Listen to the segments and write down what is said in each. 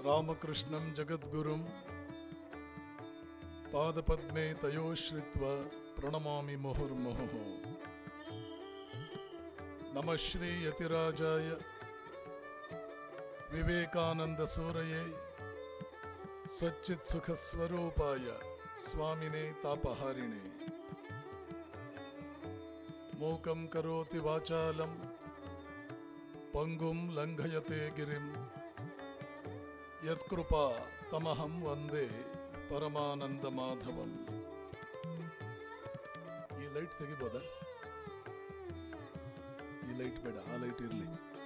रामकृष्णं जगद्गुरुं पादपद्मे तयोश्रित्वा प्रणमामि मुहुर्मुहुः। नमः श्री यतिराजाय विवेकानंदसूरये सच्चित्सुखस्वरूपाय स्वामिने तापहारिणे। मूकं करोति वाचालं पंगुं लंघयते गिरिं यत्कृपा तमहं वंदे परमानंद माधवಂ। ಈ ಲೈಟ್ ತೆಗಿಬೋದಾ? ಈ ಲೈಟ್ ಬೇಡ, ಆ ಲೈಟ್ ಇರಲಿ.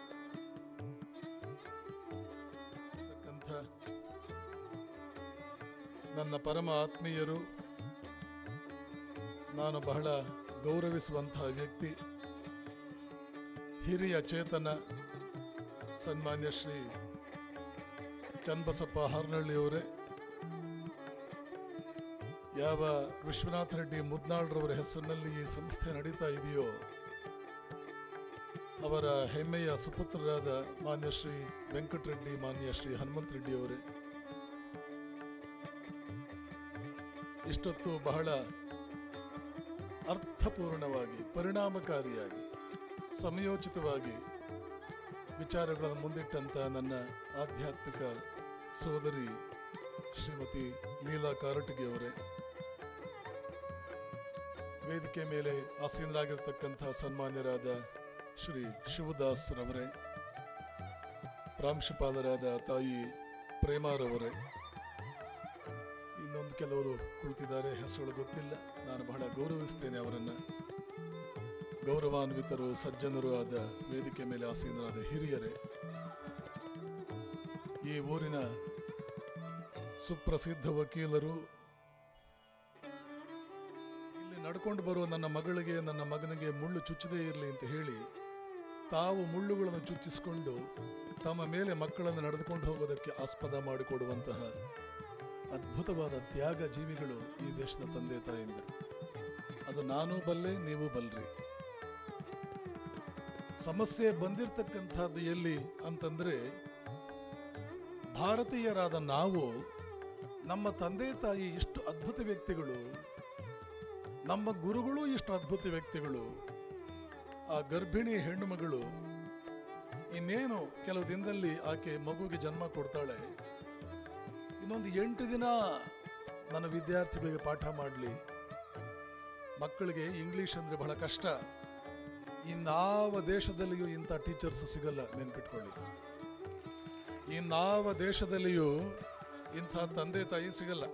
ನನ್ನ ಪರಮ ಆತ್ಮೀಯರು, ನಾನು ಬಹಳ ಗೌರವಿಸುವಂತಹ ವ್ಯಕ್ತಿ, ಹಿರಿಯ ಚೇತನ ಸನ್ಮಾನ್ಯ ಶ್ರೀ ಚನ್ನಬಸಪ್ಪ ಹಾರ್ನಳ್ಳಿಯವರೇ, ಯಾವ ವಿಶ್ವನಾಥ ರೆಡ್ಡಿ ಮುದ್ನಾಳ್ರವರ ಹೆಸರಿನಲ್ಲಿ ಈ ಸಂಸ್ಥೆ ನಡೀತಾ ಇದೆಯೋ ಅವರ ಹೆಮ್ಮೆಯ ಸುಪುತ್ರರಾದ ಮಾನ್ಯ ಶ್ರೀ ವೆಂಕಟರೆಡ್ಡಿ, ಮಾನ್ಯ ಶ್ರೀ ಹನುಮಂತ ರೆಡ್ಡಿಯವರೇ, ಇಷ್ಟೊತ್ತು ಬಹಳ ಅರ್ಥಪೂರ್ಣವಾಗಿ, ಪರಿಣಾಮಕಾರಿಯಾಗಿ, ಸಮಯೋಚಿತವಾಗಿ ವಿಚಾರಗಳನ್ನು ಮುಂದಿಟ್ಟಂತ ನನ್ನ ಆಧ್ಯಾತ್ಮಿಕ ಸೋದರಿ ಶ್ರೀಮತಿ ಲೀಲಾ ಕಾರಟಗಿ ಅವರೇ, ವೇದಿಕೆ ಮೇಲೆ ಆಸೀನರಾಗಿರ್ತಕ್ಕಂಥ ಸನ್ಮಾನ್ಯರಾದ ಶ್ರೀ ಶಿವದಾಸ್ ರವರೇ, ಪ್ರಾಂಶುಪಾಲರಾದ ತಾಯಿ ಪ್ರೇಮಾರವರೇ, ಇನ್ನೊಂದು ಕೆಲವರು ಕುಳಿತಿದ್ದಾರೆ, ಹೆಸರುಗಳು ಗೊತ್ತಿಲ್ಲ, ನಾನು ಬಹಳ ಗೌರವಿಸ್ತೇನೆ ಅವರನ್ನು. ಗೌರವಾನ್ವಿತರು, ಸಜ್ಜನರು ಆದ ವೇದಿಕೆ ಮೇಲೆ ಆಸೀನರಾದ ಹಿರಿಯರೇ, ಈ ಊರಿನ ಸುಪ್ರಸಿದ್ಧ ವಕೀಲರು, ಇಲ್ಲಿ ನಡ್ಕೊಂಡು ಬರುವ ನನ್ನ ಮಗಳಿಗೆ, ನನ್ನ ಮಗನಿಗೆ ಮುಳ್ಳು ಚುಚ್ಚದೇ ಇರಲಿ ಅಂತ ಹೇಳಿ ತಾವು ಮುಳ್ಳುಗಳನ್ನು ಚುಚ್ಚಿಸಿಕೊಂಡು ತಮ್ಮ ಮೇಲೆ ಮಕ್ಕಳನ್ನು ನಡೆದುಕೊಂಡು ಹೋಗೋದಕ್ಕೆ ಆಸ್ಪದ ಮಾಡಿಕೊಡುವಂತಹ ಅದ್ಭುತವಾದ ತ್ಯಾಗ ಜೀವಿಗಳು ಈ ದೇಶದ ತಂದೆ ತಾಯಂದಿರು. ಅದು ನಾನು ಬಲ್ಲೆ, ನೀವು ಬಲ್ರಿ. ಸಮಸ್ಯೆ ಬಂದಿರತಕ್ಕಂಥದ್ದು ಎಲ್ಲಿ ಅಂತಂದ್ರೆ, ಭಾರತೀಯರಾದ ನಾವು, ನಮ್ಮ ತಂದೆ ತಾಯಿ ಇಷ್ಟು ಅದ್ಭುತ ವ್ಯಕ್ತಿಗಳು, ನಮ್ಮ ಗುರುಗಳು ಇಷ್ಟು ಅದ್ಭುತ ವ್ಯಕ್ತಿಗಳು, ಆ ಗರ್ಭಿಣಿ ಹೆಣ್ಣು ಮಗಳು ಇನ್ನೇನು ಕೆಲವು ದಿನದಲ್ಲಿ ಆಕೆ ಮಗುವಿಗೆ ಜನ್ಮ ಕೊಡ್ತಾಳೆ, ಇನ್ನೊಂದು 8 ದಿನ ನನ್ನ ವಿದ್ಯಾರ್ಥಿಗಳಿಗೆ ಪಾಠ ಮಾಡಲಿ, ಮಕ್ಕಳಿಗೆ ಇಂಗ್ಲಿಷ್ ಅಂದ್ರೆ ಬಹಳ ಕಷ್ಟ, ಇನ್ನಾವ ದೇಶದಲ್ಲಿಯೂ ಇಂಥ ಟೀಚರ್ಸ್ ಸಿಗಲ್ಲ, ನೆನ್ಪಿಟ್ಕೊಳ್ಳಿ. ಇನ್ನಾವ ದೇಶದಲ್ಲಿಯೂ ಇಂಥ ತಂದೆ ತಾಯಿ ಸಿಗಲ್ಲ.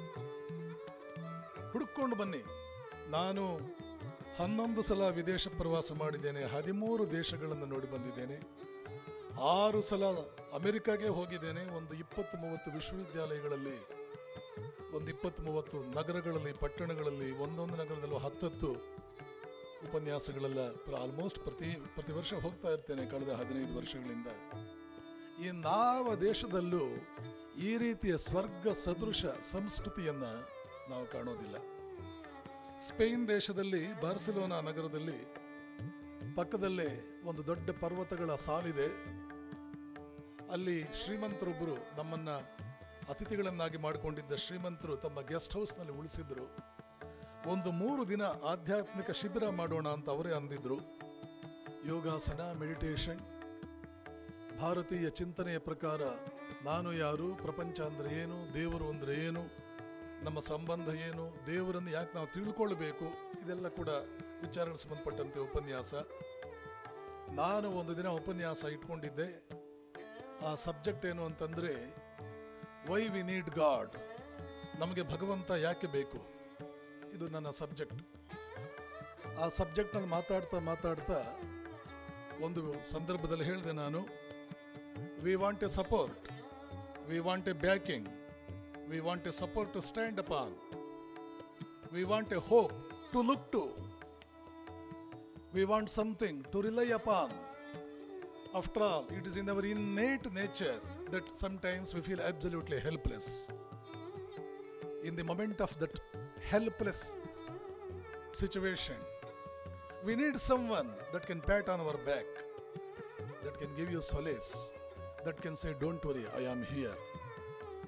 ಹುಡುಕೊಂಡು ಬನ್ನಿ. ನಾನು 11 ಸಲ ವಿದೇಶ ಪ್ರವಾಸ ಮಾಡಿದ್ದೇನೆ, 13 ದೇಶಗಳನ್ನು ನೋಡಿ ಬಂದಿದ್ದೇನೆ, 6 ಸಲ ಅಮೆರಿಕಾಗೆ ಹೋಗಿದ್ದೇನೆ, ಒಂದು 20-30 ವಿಶ್ವವಿದ್ಯಾಲಯಗಳಲ್ಲಿ, ಒಂದು 20-30 ನಗರಗಳಲ್ಲಿ, ಪಟ್ಟಣಗಳಲ್ಲಿ, ಒಂದೊಂದು ನಗರದಲ್ಲೂ 10 ಉಪನ್ಯಾಸಗಳೆಲ್ಲ ಆಲ್ಮೋಸ್ಟ್ ಪ್ರತಿ ವರ್ಷ ಹೋಗ್ತಾ ಇರ್ತೇನೆ ಕಳೆದ 15 ವರ್ಷಗಳಿಂದ. ಇನ್ನಾವ ದೇಶದಲ್ಲೂ ಈ ರೀತಿಯ ಸ್ವರ್ಗ ಸದೃಶ ಸಂಸ್ಕೃತಿಯನ್ನ ನಾವು ಕಾಣೋದಿಲ್ಲ. ಸ್ಪೇನ್ ದೇಶದಲ್ಲಿ, ಬಾರ್ಸಿಲೋನಾ ನಗರದಲ್ಲಿ ಪಕ್ಕದಲ್ಲೇ ಒಂದು ದೊಡ್ಡ ಪರ್ವತಗಳ ಸಾಲಿದೆ. ಅಲ್ಲಿ ಶ್ರೀಮಂತರೊಬ್ಬರು, ನಮ್ಮನ್ನ ಅತಿಥಿಗಳನ್ನಾಗಿ ಮಾಡಿಕೊಂಡಿದ್ದ ಶ್ರೀಮಂತರು ತಮ್ಮ ಗೆಸ್ಟ್ ಹೌಸ್ನಲ್ಲಿ ಉಳಿಸಿದ್ರು. ಒಂದು 3 ದಿನ ಆಧ್ಯಾತ್ಮಿಕ ಶಿಬಿರ ಮಾಡೋಣ ಅಂತ ಅವರೇ ಅಂದಿದ್ರು. ಯೋಗಾಸನ, ಮೆಡಿಟೇಷನ್, ಭಾರತೀಯ ಚಿಂತನೆಯ ಪ್ರಕಾರ ನಾನು ಯಾರು, ಪ್ರಪಂಚ ಅಂದ್ರೆ ಏನು, ದೇವರು ಅಂದ್ರೆ ಏನು, ನಮ್ಮ ಸಂಬಂಧ ಏನು, ದೇವರನ್ನು ಯಾಕೆ ನಾವು ತಿಳ್ಕೊಳ್ಬೇಕು, ಇದೆಲ್ಲ ಕೂಡ ವಿಚಾರಗಳಿಗೆ ಸಂಬಂಧಪಟ್ಟಂತೆ ಉಪನ್ಯಾಸ. ನಾನು ಒಂದು ದಿನ ಉಪನ್ಯಾಸ ಇಟ್ಕೊಂಡಿದ್ದೆ. ಆ ಸಬ್ಜೆಕ್ಟ್ ಏನು ಅಂತಂದ್ರೆ, ವೈ ವಿ ನೀಡ್ ಗಾಡ್, ನಮಗೆ ಭಗವಂತ ಯಾಕೆ ಬೇಕು, ಇದು ನನ್ನ ಸಬ್ಜೆಕ್ಟ್. ಆ ಸಬ್ಜೆಕ್ಟ್ನಲ್ಲಿ ಮಾತಾಡ್ತಾ ಒಂದು ಸಂದರ್ಭದಲ್ಲಿ ಹೇಳಿದೆ ನಾನು, we want a support, we want a backing, we want a support to stand upon, we want a hope to look to, we want something to rely upon. After all, it is in our innate nature that sometimes we feel absolutely helpless. In the moment of that helpless situation, we need someone that can pat on our back, that can give you solace, that can say, don't worry, I am here.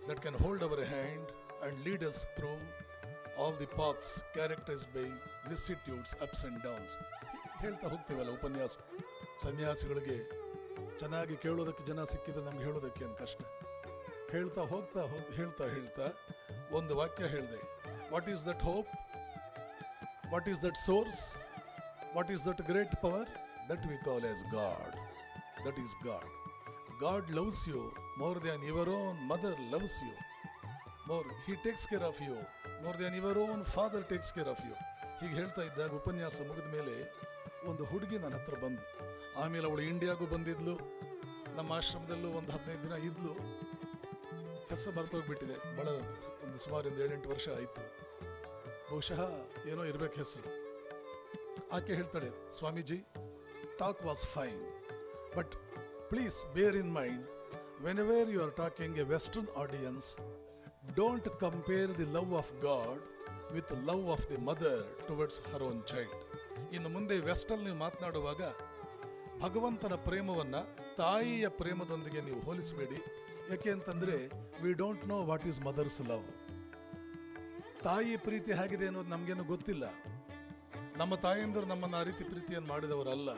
that can hold our hand and lead us through all the paths characterized by vicissitudes, ups and downs. ಹೇಳ್ತಾ ಹೋಗ್ತೀವಲ್ಲ ಉಪನ್ಯಾಸ. ಸನ್ಯಾಸಿಗಳಿಗೆ ಚೆನ್ನಾಗಿ ಕೇಳೋದಕ್ಕೆ ಜನ ಸಿಕ್ಕಿದ್ರೆ ನಮ್ಗೆ ಹೇಳೋದಕ್ಕೆ ಏನು ಕಷ್ಟ. ಹೇಳ್ತಾ ಹೋಗ್ತಾ ಹೇಳ್ತಾ ಒಂದು ವಾಕ್ಯ ಹೇಳಿದೆ. What is that hope, what is that source, what is that great power that we call as God. That is God. God loves you more than your own mother loves you. More, He takes care of you more than your own father takes care of you. ಹೀಗೆ ಹೇಳ್ತಾ ಇದ್ದಾಗ ಉಪನ್ಯಾಸ ಮುಗಿದ ಮೇಲೆ ಒಂದು ಹುಡುಗಿ ನನ್ನ ಹತ್ರ ಬಂದು, ಆಮೇಲೆ ಅವಳು ಇಂಡಿಯಾಗೂ ಬಂದಿದ್ಲು, ನಮ್ಮ ಆಶ್ರಮದಲ್ಲೂ ಒಂದು 15 ದಿನ ಇದ್ಲು. ಹೆಸರು ಮರ್ತೋಗ್ಬಿಟ್ಟಿದೆ, ಭಾಳ ಸುಮಾರು 7-8 ವರ್ಷ ಆಯಿತು. ಬಹುಶಃ ಏನೋ ಇರಬೇಕು ಹೆಸರು. ಆಕೆ ಹೇಳ್ತಾಳೆ, Swamiji, talk was fine, but please bear in mind, whenever you are talking a Western audience, don't compare the love of God with the love of the mother towards her own child. ಇನ್ನು ಮುಂದೆ western ನೀವು ಮಾತನಾಡುವಾಗ ಭಗವಂತನ ಪ್ರೇಮವನ್ನು ತಾಯಿಯ ಪ್ರೇಮದೊಂದಿಗೆ ನೀವು ಹೋಲಿಸಬೇಡಿ. ಯಾಕೆ ಅಂತಂದರೆ we don't know what is mother's love. ತಾಯಿ ಪ್ರೀತಿ ಹೇಗಿದೆ ಅನ್ನೋದು ನಮಗೇನು ಗೊತ್ತಿಲ್ಲ. ನಮ್ಮ ತಾಯಂದಿರು ನಮ್ಮನ್ನು ಆ ರೀತಿ ಪ್ರೀತಿಯನ್ನು ಮಾಡಿದವರಲ್ಲ.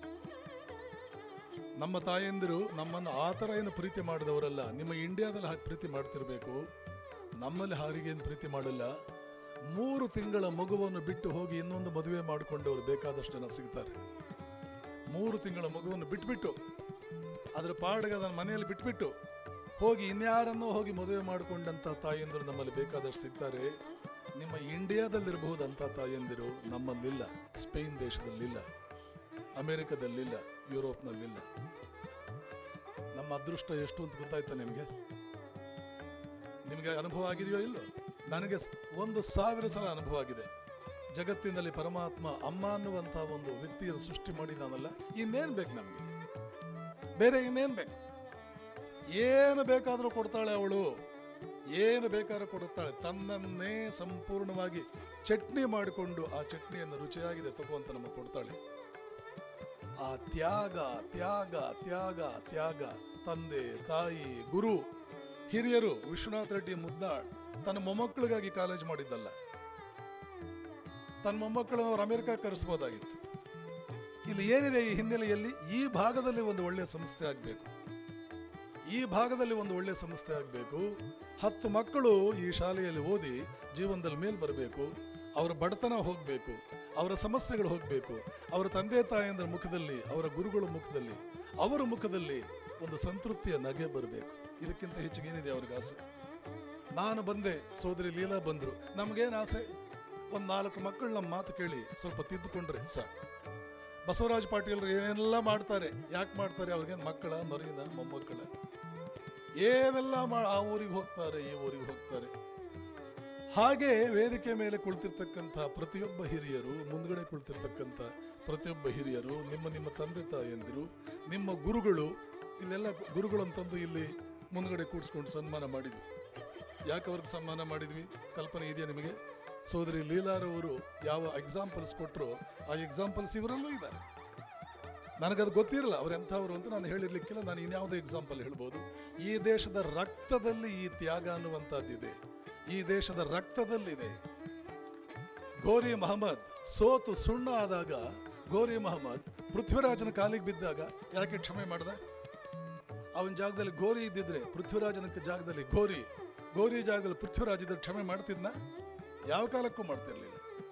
ನಮ್ಮ ತಾಯಂದಿರು ನಮ್ಮನ್ನು ಆ ಥರ ಏನು ಪ್ರೀತಿ ಮಾಡಿದವರಲ್ಲ. ನಿಮ್ಮ ಇಂಡಿಯಾದಲ್ಲಿ ಹಾಗೆ ಪ್ರೀತಿ ಮಾಡ್ತಿರ್ಬೇಕು, ನಮ್ಮಲ್ಲಿ ಹಾರಿಗೇನು ಪ್ರೀತಿ ಮಾಡಲ್ಲ. 3 ತಿಂಗಳ ಮಗುವನ್ನು ಬಿಟ್ಟು ಹೋಗಿ ಇನ್ನೊಂದು ಮದುವೆ ಮಾಡಿಕೊಂಡವರು ಬೇಕಾದಷ್ಟು ಜನ ಸಿಗ್ತಾರೆ. 3 ತಿಂಗಳ ಮಗುವನ್ನು ಬಿಟ್ಬಿಟ್ಟು ಅದರ ಪಾಡಿಗೆ ಅದನ್ನು ಮನೆಯಲ್ಲಿ ಬಿಟ್ಬಿಟ್ಟು ಹೋಗಿ ಇನ್ಯಾರನ್ನೋ ಹೋಗಿ ಮದುವೆ ಮಾಡಿಕೊಂಡಂಥ ತಾಯಂದಿರು ನಮ್ಮಲ್ಲಿ ಬೇಕಾದಷ್ಟು ಸಿಗ್ತಾರೆ. ನಿಮ್ಮ ಇಂಡಿಯಾದಲ್ಲಿರಬಹುದಂಥ ತಾಯಂದಿರು ನಮ್ಮಲ್ಲಿಲ್ಲ. ಸ್ಪೇನ್ ದೇಶದಲ್ಲಿಲ್ಲ, ಅಮೆರಿಕದಲ್ಲಿಲ್ಲ, ಯುರೋಪ್ನಲ್ಲಿಲ್ಲ. ನಮ್ಮ ಅದೃಷ್ಟ ಎಷ್ಟು ಅಂತ ಗೊತ್ತಾಯ್ತಾ ನಿಮಗೆ? ನಿಮಗೆ ಅನುಭವ ಆಗಿದೆಯೋ ಇಲ್ಲೋ? ನನಗೆ 1,000 ಸಲ ಅನುಭವ ಆಗಿದೆ. ಜಗತ್ತಿನಲ್ಲಿ ಪರಮಾತ್ಮ ಅಮ್ಮ ಅನ್ನುವಂಥ ಒಂದು ವ್ಯಕ್ತಿಯನ್ನು ಸೃಷ್ಟಿ ಮಾಡಿದಾನಲ್ಲ, ಇನ್ನೇನು ಬೇಕು ನಮಗೆ? ಬೇರೆ ಇನ್ನೇನು ಬೇಕು? ಏನು ಬೇಕಾದರೂ ಕೊಡ್ತಾಳೆ ಅವಳು, ಏನು ಬೇಕಾದ್ರೂ ಕೊಡುತ್ತಾಳೆ. ತನ್ನನ್ನೇ ಸಂಪೂರ್ಣವಾಗಿ ಚಟ್ನಿ ಮಾಡಿಕೊಂಡು ಆ ಚಟ್ನಿಯನ್ನು ರುಚಿಯಾಗಿದೆ ತಗೋ ಅಂತ ನಮಗೆ ಕೊಡ್ತಾಳೆ. ಆ ತ್ಯಾಗ ತ್ಯಾಗ ತ್ಯಾಗ ತ್ಯಾಗ. ತಂದೆ, ತಾಯಿ, ಗುರು, ಹಿರಿಯರು. ವಿಶ್ವನಾಥ್ ರೆಡ್ಡಿ ಮುದ್ನಾಳ್ ತನ್ನ ಮೊಮ್ಮಕ್ಕಳಿಗಾಗಿ ಕಾಲೇಜ್ ಮಾಡಿದ್ದಲ್ಲ, ತನ್ನ ಮೊಮ್ಮಕ್ಕಳನ್ನು ಅವರು ಅಮೆರಿಕ ಕರೆಸ್ಬೋದಾಗಿತ್ತು. ಇಲ್ಲಿ ಏನಿದೆ ಈ ಹಿನ್ನೆಲೆಯಲ್ಲಿ? ಈ ಭಾಗದಲ್ಲಿ ಒಂದು ಒಳ್ಳೆಯ ಸಂಸ್ಥೆ ಆಗಬೇಕು, ಈ ಭಾಗದಲ್ಲಿ ಒಂದು ಒಳ್ಳೆಯ ಸಂಸ್ಥೆ ಆಗಬೇಕು. 10 ಮಕ್ಕಳು ಈ ಶಾಲೆಯಲ್ಲಿ ಓದಿ ಜೀವನದಲ್ಲಿ ಮೇಲೆ ಬರಬೇಕು. ಅವರ ಬಡತನ ಹೋಗಬೇಕು, ಅವರ ಸಮಸ್ಯೆಗಳು ಹೋಗಬೇಕು. ಅವರ ತಂದೆ ತಾಯಿಯಂದ್ರ ಮುಖದಲ್ಲಿ, ಅವರ ಗುರುಗಳ ಮುಖದಲ್ಲಿ, ಅವರ ಮುಖದಲ್ಲಿ ಒಂದು ಸಂತೃಪ್ತಿಯ ನಗೆ ಬರಬೇಕು. ಇದಕ್ಕಿಂತ ಹೆಚ್ಚಿಗೆ ಏನಿದೆ ಅವ್ರಿಗೆ ಆಸೆ? ನಾನು ಬಂದೆ, ಸೋದರಿ ಲೀಲಾ ಬಂದರು. ನಮಗೇನು ಆಸೆ? ಒಂದು 4 ಮಕ್ಕಳು ನಮ್ಮ ಮಾತು ಕೇಳಿ ಸ್ವಲ್ಪ ತಿದ್ದುಕೊಂಡ್ರೆ ಸಾಕು. ಬಸವರಾಜ ಪಾಟೀಲ್ರು ಏನೆಲ್ಲ ಮಾಡ್ತಾರೆ, ಯಾಕೆ ಮಾಡ್ತಾರೆ? ಅವ್ರಿಗೇನು ಮಕ್ಕಳ, ಮರಿನ, ಮೊಮ್ಮಕ್ಕಳ? ಏನೆಲ್ಲ ಆ ಊರಿಗೆ ಹೋಗ್ತಾರೆ, ಈ ಊರಿಗೆ ಹೋಗ್ತಾರೆ. ಹಾಗೆ ವೇದಿಕೆ ಮೇಲೆ ಕುಳಿತಿರ್ತಕ್ಕಂಥ ಪ್ರತಿಯೊಬ್ಬ ಹಿರಿಯರು, ಮುಂದ್ಗಡೆ ಕುಳಿತಿರ್ತಕ್ಕಂಥ ಪ್ರತಿಯೊಬ್ಬ ಹಿರಿಯರು, ನಿಮ್ಮ ತಂದೆ ತಾಯಿಯಂದಿರು, ನಿಮ್ಮ ಗುರುಗಳು, ಇಲ್ಲೆಲ್ಲ ಗುರುಗಳಂತಂದು ಇಲ್ಲಿ ಮುಂದ್ಗಡೆ ಕೂಡಿಸ್ಕೊಂಡು ಸನ್ಮಾನ ಮಾಡಿದ್ವಿ. ಯಾಕೆ ಅವ್ರಿಗೆ ಸನ್ಮಾನ ಮಾಡಿದ್ವಿ ಕಲ್ಪನೆ ಇದೆಯಾ ನಿಮಗೆ? ಸೋದರಿ ಲೀಲಾರವರು ಯಾವ ಎಕ್ಸಾಂಪಲ್ಸ್ ಕೊಟ್ಟರು ಆ ಎಕ್ಸಾಂಪಲ್ಸ್ ಇವರಲ್ಲೂ ಇದ್ದಾರೆ. ನನಗದು ಗೊತ್ತಿರಲ್ಲ ಅವ್ರು ಎಂಥವ್ರು ಅಂತ ನಾನು ಹೇಳಿರ್ಲಿಕ್ಕಿಲ್ಲ. ನಾನು ಇನ್ಯಾವುದೋ ಎಕ್ಸಾಂಪಲ್ ಹೇಳ್ಬೋದು. ಈ ದೇಶದ ರಕ್ತದಲ್ಲಿ ಈ ತ್ಯಾಗ ಅನ್ನುವಂಥದ್ದಿದೆ, ಈ ದೇಶದ ರಕ್ತದಲ್ಲಿದೆ. ಗೋರಿ ಮಹಮ್ಮದ್ ಸೋತು ಸುಣ್ಣ ಆದಾಗ, ಗೋರಿ ಮಹಮ್ಮದ್ ಪೃಥ್ವಿರಾಜನ ಕಾಲಿಗೆ ಬಿದ್ದಾಗ ಯಾಕೆ ಕ್ಷಮೆ ಮಾಡ್ದ? ಅವನ ಜಾಗದಲ್ಲಿ ಗೋರಿ ಇದ್ದಿದ್ರೆ, ಪೃಥ್ವಿರಾಜನ ಜಾಗದಲ್ಲಿ ಗೋರಿ, ಗೋರಿ ಜಾಗದಲ್ಲಿ ಪೃಥ್ವಿರಾಜ ಇದ್ರೆ ಕ್ಷಮೆ ಮಾಡ್ತಿದ್ನ? ಯಾವ ಕಾಲಕ್ಕೂ ಮಾಡ್ತಿರ್ಲಿಲ್ಲ.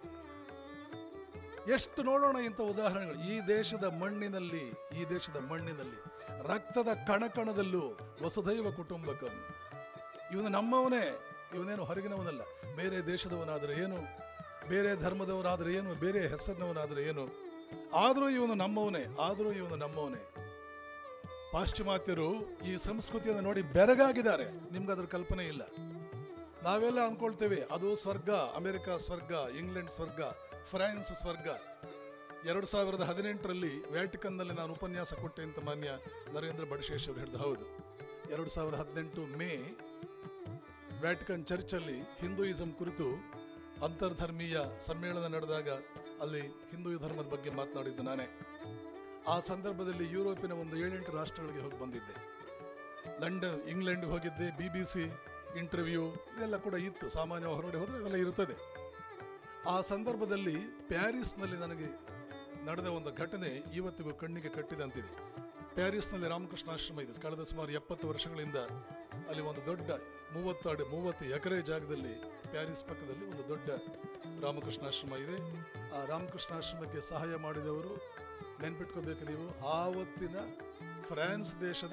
ಎಷ್ಟು ನೋಡೋಣ ಇಂಥ ಉದಾಹರಣೆಗಳು. ಈ ದೇಶದ ಮಣ್ಣಿನಲ್ಲಿ, ಈ ದೇಶದ ಮಣ್ಣಿನಲ್ಲಿ, ರಕ್ತದ ಕಣಕಣದಲ್ಲೂ ವಸುಧೈವ ಕುಟುಂಬಕಂ. ಇವನು ನಮ್ಮವನೇ, ಇವನೇನು ಹೊರಗಿನವನಲ್ಲ. ಬೇರೆ ದೇಶದವನಾದರೆ ಏನು, ಬೇರೆ ಧರ್ಮದವನಾದರೆ ಏನು, ಬೇರೆ ಹೆಸರಿನವನಾದರೆ ಏನು, ಆದರೂ ಇವನು ನಮ್ಮವನೇ, ಆದರೂ ಇವನು ನಮ್ಮವನೇ. ಪಾಶ್ಚಿಮಾತ್ಯರು ಈ ಸಂಸ್ಕೃತಿಯನ್ನು ನೋಡಿ ಬೆರಗಾಗಿದ್ದಾರೆ. ನಿಮ್ಗೆ ಅದ್ರ ಕಲ್ಪನೆ ಇಲ್ಲ. ನಾವೆಲ್ಲ ಅಂದ್ಕೊಳ್ತೇವೆ ಅದು ಸ್ವರ್ಗ, ಅಮೆರಿಕ ಸ್ವರ್ಗ, ಇಂಗ್ಲೆಂಡ್ ಸ್ವರ್ಗ, ಫ್ರಾನ್ಸ್ ಸ್ವರ್ಗ. 2018ರಲ್ಲಿ ವ್ಯಾಟಿಕನ್ನಲ್ಲಿ ನಾನು ಉಪನ್ಯಾಸ ಕೊಟ್ಟೆ ಅಂತ ಮಾನ್ಯ ನರೇಂದ್ರ ಬಡಶೇಷ್ ಅವರು ಹೇಳಿದ. ಹೌದು, 2018 ಮೇ ವ್ಯಾಟಿಕನ್ ಚರ್ಚಲ್ಲಿ ಹಿಂದೂಯಿಸಂ ಕುರಿತು ಅಂತರ್ಧರ್ಮೀಯ ಸಮ್ಮೇಳನ ನಡೆದಾಗ ಅಲ್ಲಿ ಹಿಂದೂ ಧರ್ಮದ ಬಗ್ಗೆ ಮಾತನಾಡಿದ್ದು ನಾನೇ. ಆ ಸಂದರ್ಭದಲ್ಲಿ ಯುರೋಪಿನ ಒಂದು 7-8 ರಾಷ್ಟ್ರಗಳಿಗೆ ಹೋಗಿ ಬಂದಿದ್ದೆ. ಲಂಡನ್, ಇಂಗ್ಲೆಂಡ್ಗೆ ಹೋಗಿದ್ದೆ, BBC ಇಂಟರ್ವ್ಯೂ ಇದೆಲ್ಲ ಕೂಡ ಇತ್ತು. ಸಾಮಾನ್ಯ ಹೊರಗಡೆ ಹೋದರೆ ಇವೆಲ್ಲ ಇರುತ್ತದೆ. ಆ ಸಂದರ್ಭದಲ್ಲಿ ಪ್ಯಾರಿಸ್ನಲ್ಲಿ ನನಗೆ ನಡೆದ ಒಂದು ಘಟನೆ ಇವತ್ತಿಗೂ ಕಣ್ಣಿಗೆ ಕಟ್ಟಿದಂತಿದೆ. ಪ್ಯಾರಿಸ್ನಲ್ಲಿ ರಾಮಕೃಷ್ಣಾಶ್ರಮ ಇದೆ. ಕಳೆದ ಸುಮಾರು 70 ವರ್ಷಗಳಿಂದ ಅಲ್ಲಿ ಒಂದು ದೊಡ್ಡ 30 ಎಕರೆ ಜಾಗದಲ್ಲಿ ಪ್ಯಾರಿಸ್ ಪಕ್ಕದಲ್ಲಿ ಒಂದು ದೊಡ್ಡ ರಾಮಕೃಷ್ಣಾಶ್ರಮ ಇದೆ. ಆ ರಾಮಕೃಷ್ಣಾಶ್ರಮಕ್ಕೆ ಸಹಾಯ ಮಾಡಿದವರು ನೆನ್ಪಿಟ್ಕೋಬೇಕು ನೀವು, ಆವತ್ತಿನ ಫ್ರಾನ್ಸ್ ದೇಶದ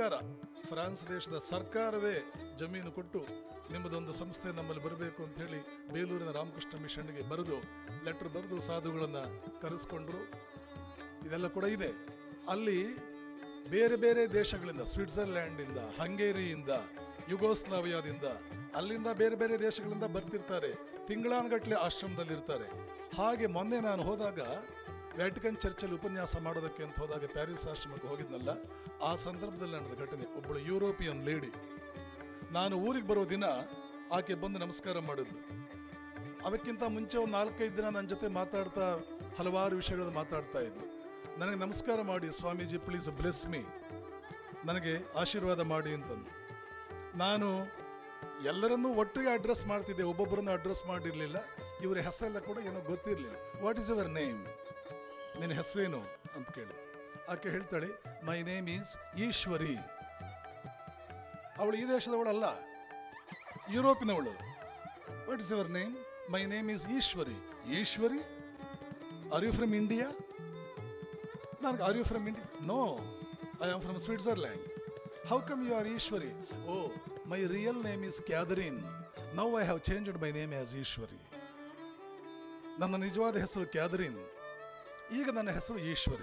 ಸರ್ಕಾರವೇ ಜಮೀನು ಕೊಟ್ಟು ನಿಮ್ಮದೊಂದು ಸಂಸ್ಥೆ ನಮ್ಮಲ್ಲಿ ಬರಬೇಕು ಅಂತ ಹೇಳಿ ಬೇಲೂರಿನ ರಾಮಕೃಷ್ಣ ಮಿಷನ್ಗೆ ಲೆಟರ್ ಬರೆದು ಸಾಧುಗಳನ್ನು ಕರೆಸ್ಕೊಂಡ್ರು. ಇದೆಲ್ಲ ಕೂಡ ಇದೆ. ಅಲ್ಲಿ ಬೇರೆ ಬೇರೆ ದೇಶಗಳಿಂದ, ಸ್ವಿಟ್ಜರ್ಲ್ಯಾಂಡಿಂದ, ಹಂಗೇರಿಯಿಂದ, ಯುಗೋಸ್ಲಾವಿಯಾದಿಂದ, ಅಲ್ಲಿಂದ ಬೇರೆ ಬೇರೆ ದೇಶಗಳಿಂದ ಬರ್ತಿರ್ತಾರೆ. ತಿಂಗಳಾನುಗಟ್ಟಲೆ ಆಶ್ರಮದಲ್ಲಿರ್ತಾರೆ. ಹಾಗೆ ಮೊನ್ನೆ ನಾನು ಹೋದಾಗ ವ್ಯಾಟಿಕನ್ ಚರ್ಚಲ್ಲಿ ಉಪನ್ಯಾಸ ಮಾಡೋದಕ್ಕೆ ಅಂತ ಹೋದಾಗ ಪ್ಯಾರಿಸ್ ಆಶ್ರಮಕ್ಕೆ ಹೋಗಿದ್ನಲ್ಲ, ಆ ಸಂದರ್ಭದಲ್ಲಿ ನಡೆದ ಘಟನೆ. ಒಬ್ಬಳು ಯುರೋಪಿಯನ್ ಲೇಡಿ, ನಾನು ಊರಿಗೆ ಬರೋ ದಿನ ಆಕೆ ಬಂದು ನಮಸ್ಕಾರ ಮಾಡಿದ್ಲು. ಅದಕ್ಕಿಂತ ಮುಂಚೆ ಒಂದು 4-5 ದಿನ ನನ್ನ ಜೊತೆ ಮಾತಾಡ್ತಾ ಹಲವಾರು ವಿಷಯಗಳನ್ನು ಮಾತಾಡ್ತಾ ಇದ್ಲು. ನನಗೆ ನಮಸ್ಕಾರ ಮಾಡಿ, ಸ್ವಾಮೀಜಿ ಪ್ಲೀಸ್ ಬ್ಲೆಸ್ ಮೀ, ನನಗೆ ಆಶೀರ್ವಾದ ಮಾಡಿ ಅಂತಂದು. ನಾನು ಎಲ್ಲರನ್ನೂ ಒಟ್ಟಿಗೆ ಅಡ್ರೆಸ್ ಮಾಡ್ತಿದ್ದೆ, ಒಬ್ಬೊಬ್ಬರನ್ನು ಅಡ್ರೆಸ್ ಮಾಡಿರಲಿಲ್ಲ. ಇವರ ಹೆಸರೆಲ್ಲ ಕೂಡ ಏನೋ ಗೊತ್ತಿರಲಿಲ್ಲ. ವಾಟ್ ಈಸ್ ಯುವರ್ ನೇಮ್, ನಿನ್ನ ಹೆಸರೇನು ಅಂತ ಕೇಳಿ. ಆಕೆ ಹೇಳ್ತಾಳೆ, ಮೈ ನೇಮ್ ಈಸ್ ಈಶ್ವರಿ. ಅವಳು ಈ ದೇಶದವಳಲ್ಲ, ಯುರೋಪಿನವಳು. What is your name? My name is Ishwari. Ishwari, are you from India? ನನಗೆ, are you from India? No, I am from Switzerland. How come you are Ishwari? Oh, my real name is Catherine. Now I have changed my name as Ishwari. ನನ್ನ ನಿಜವಾದ ಹೆಸರು ಕ್ಯಾದರಿನ್, ಈಗ ನನ್ನ ಹೆಸರು Eshwari.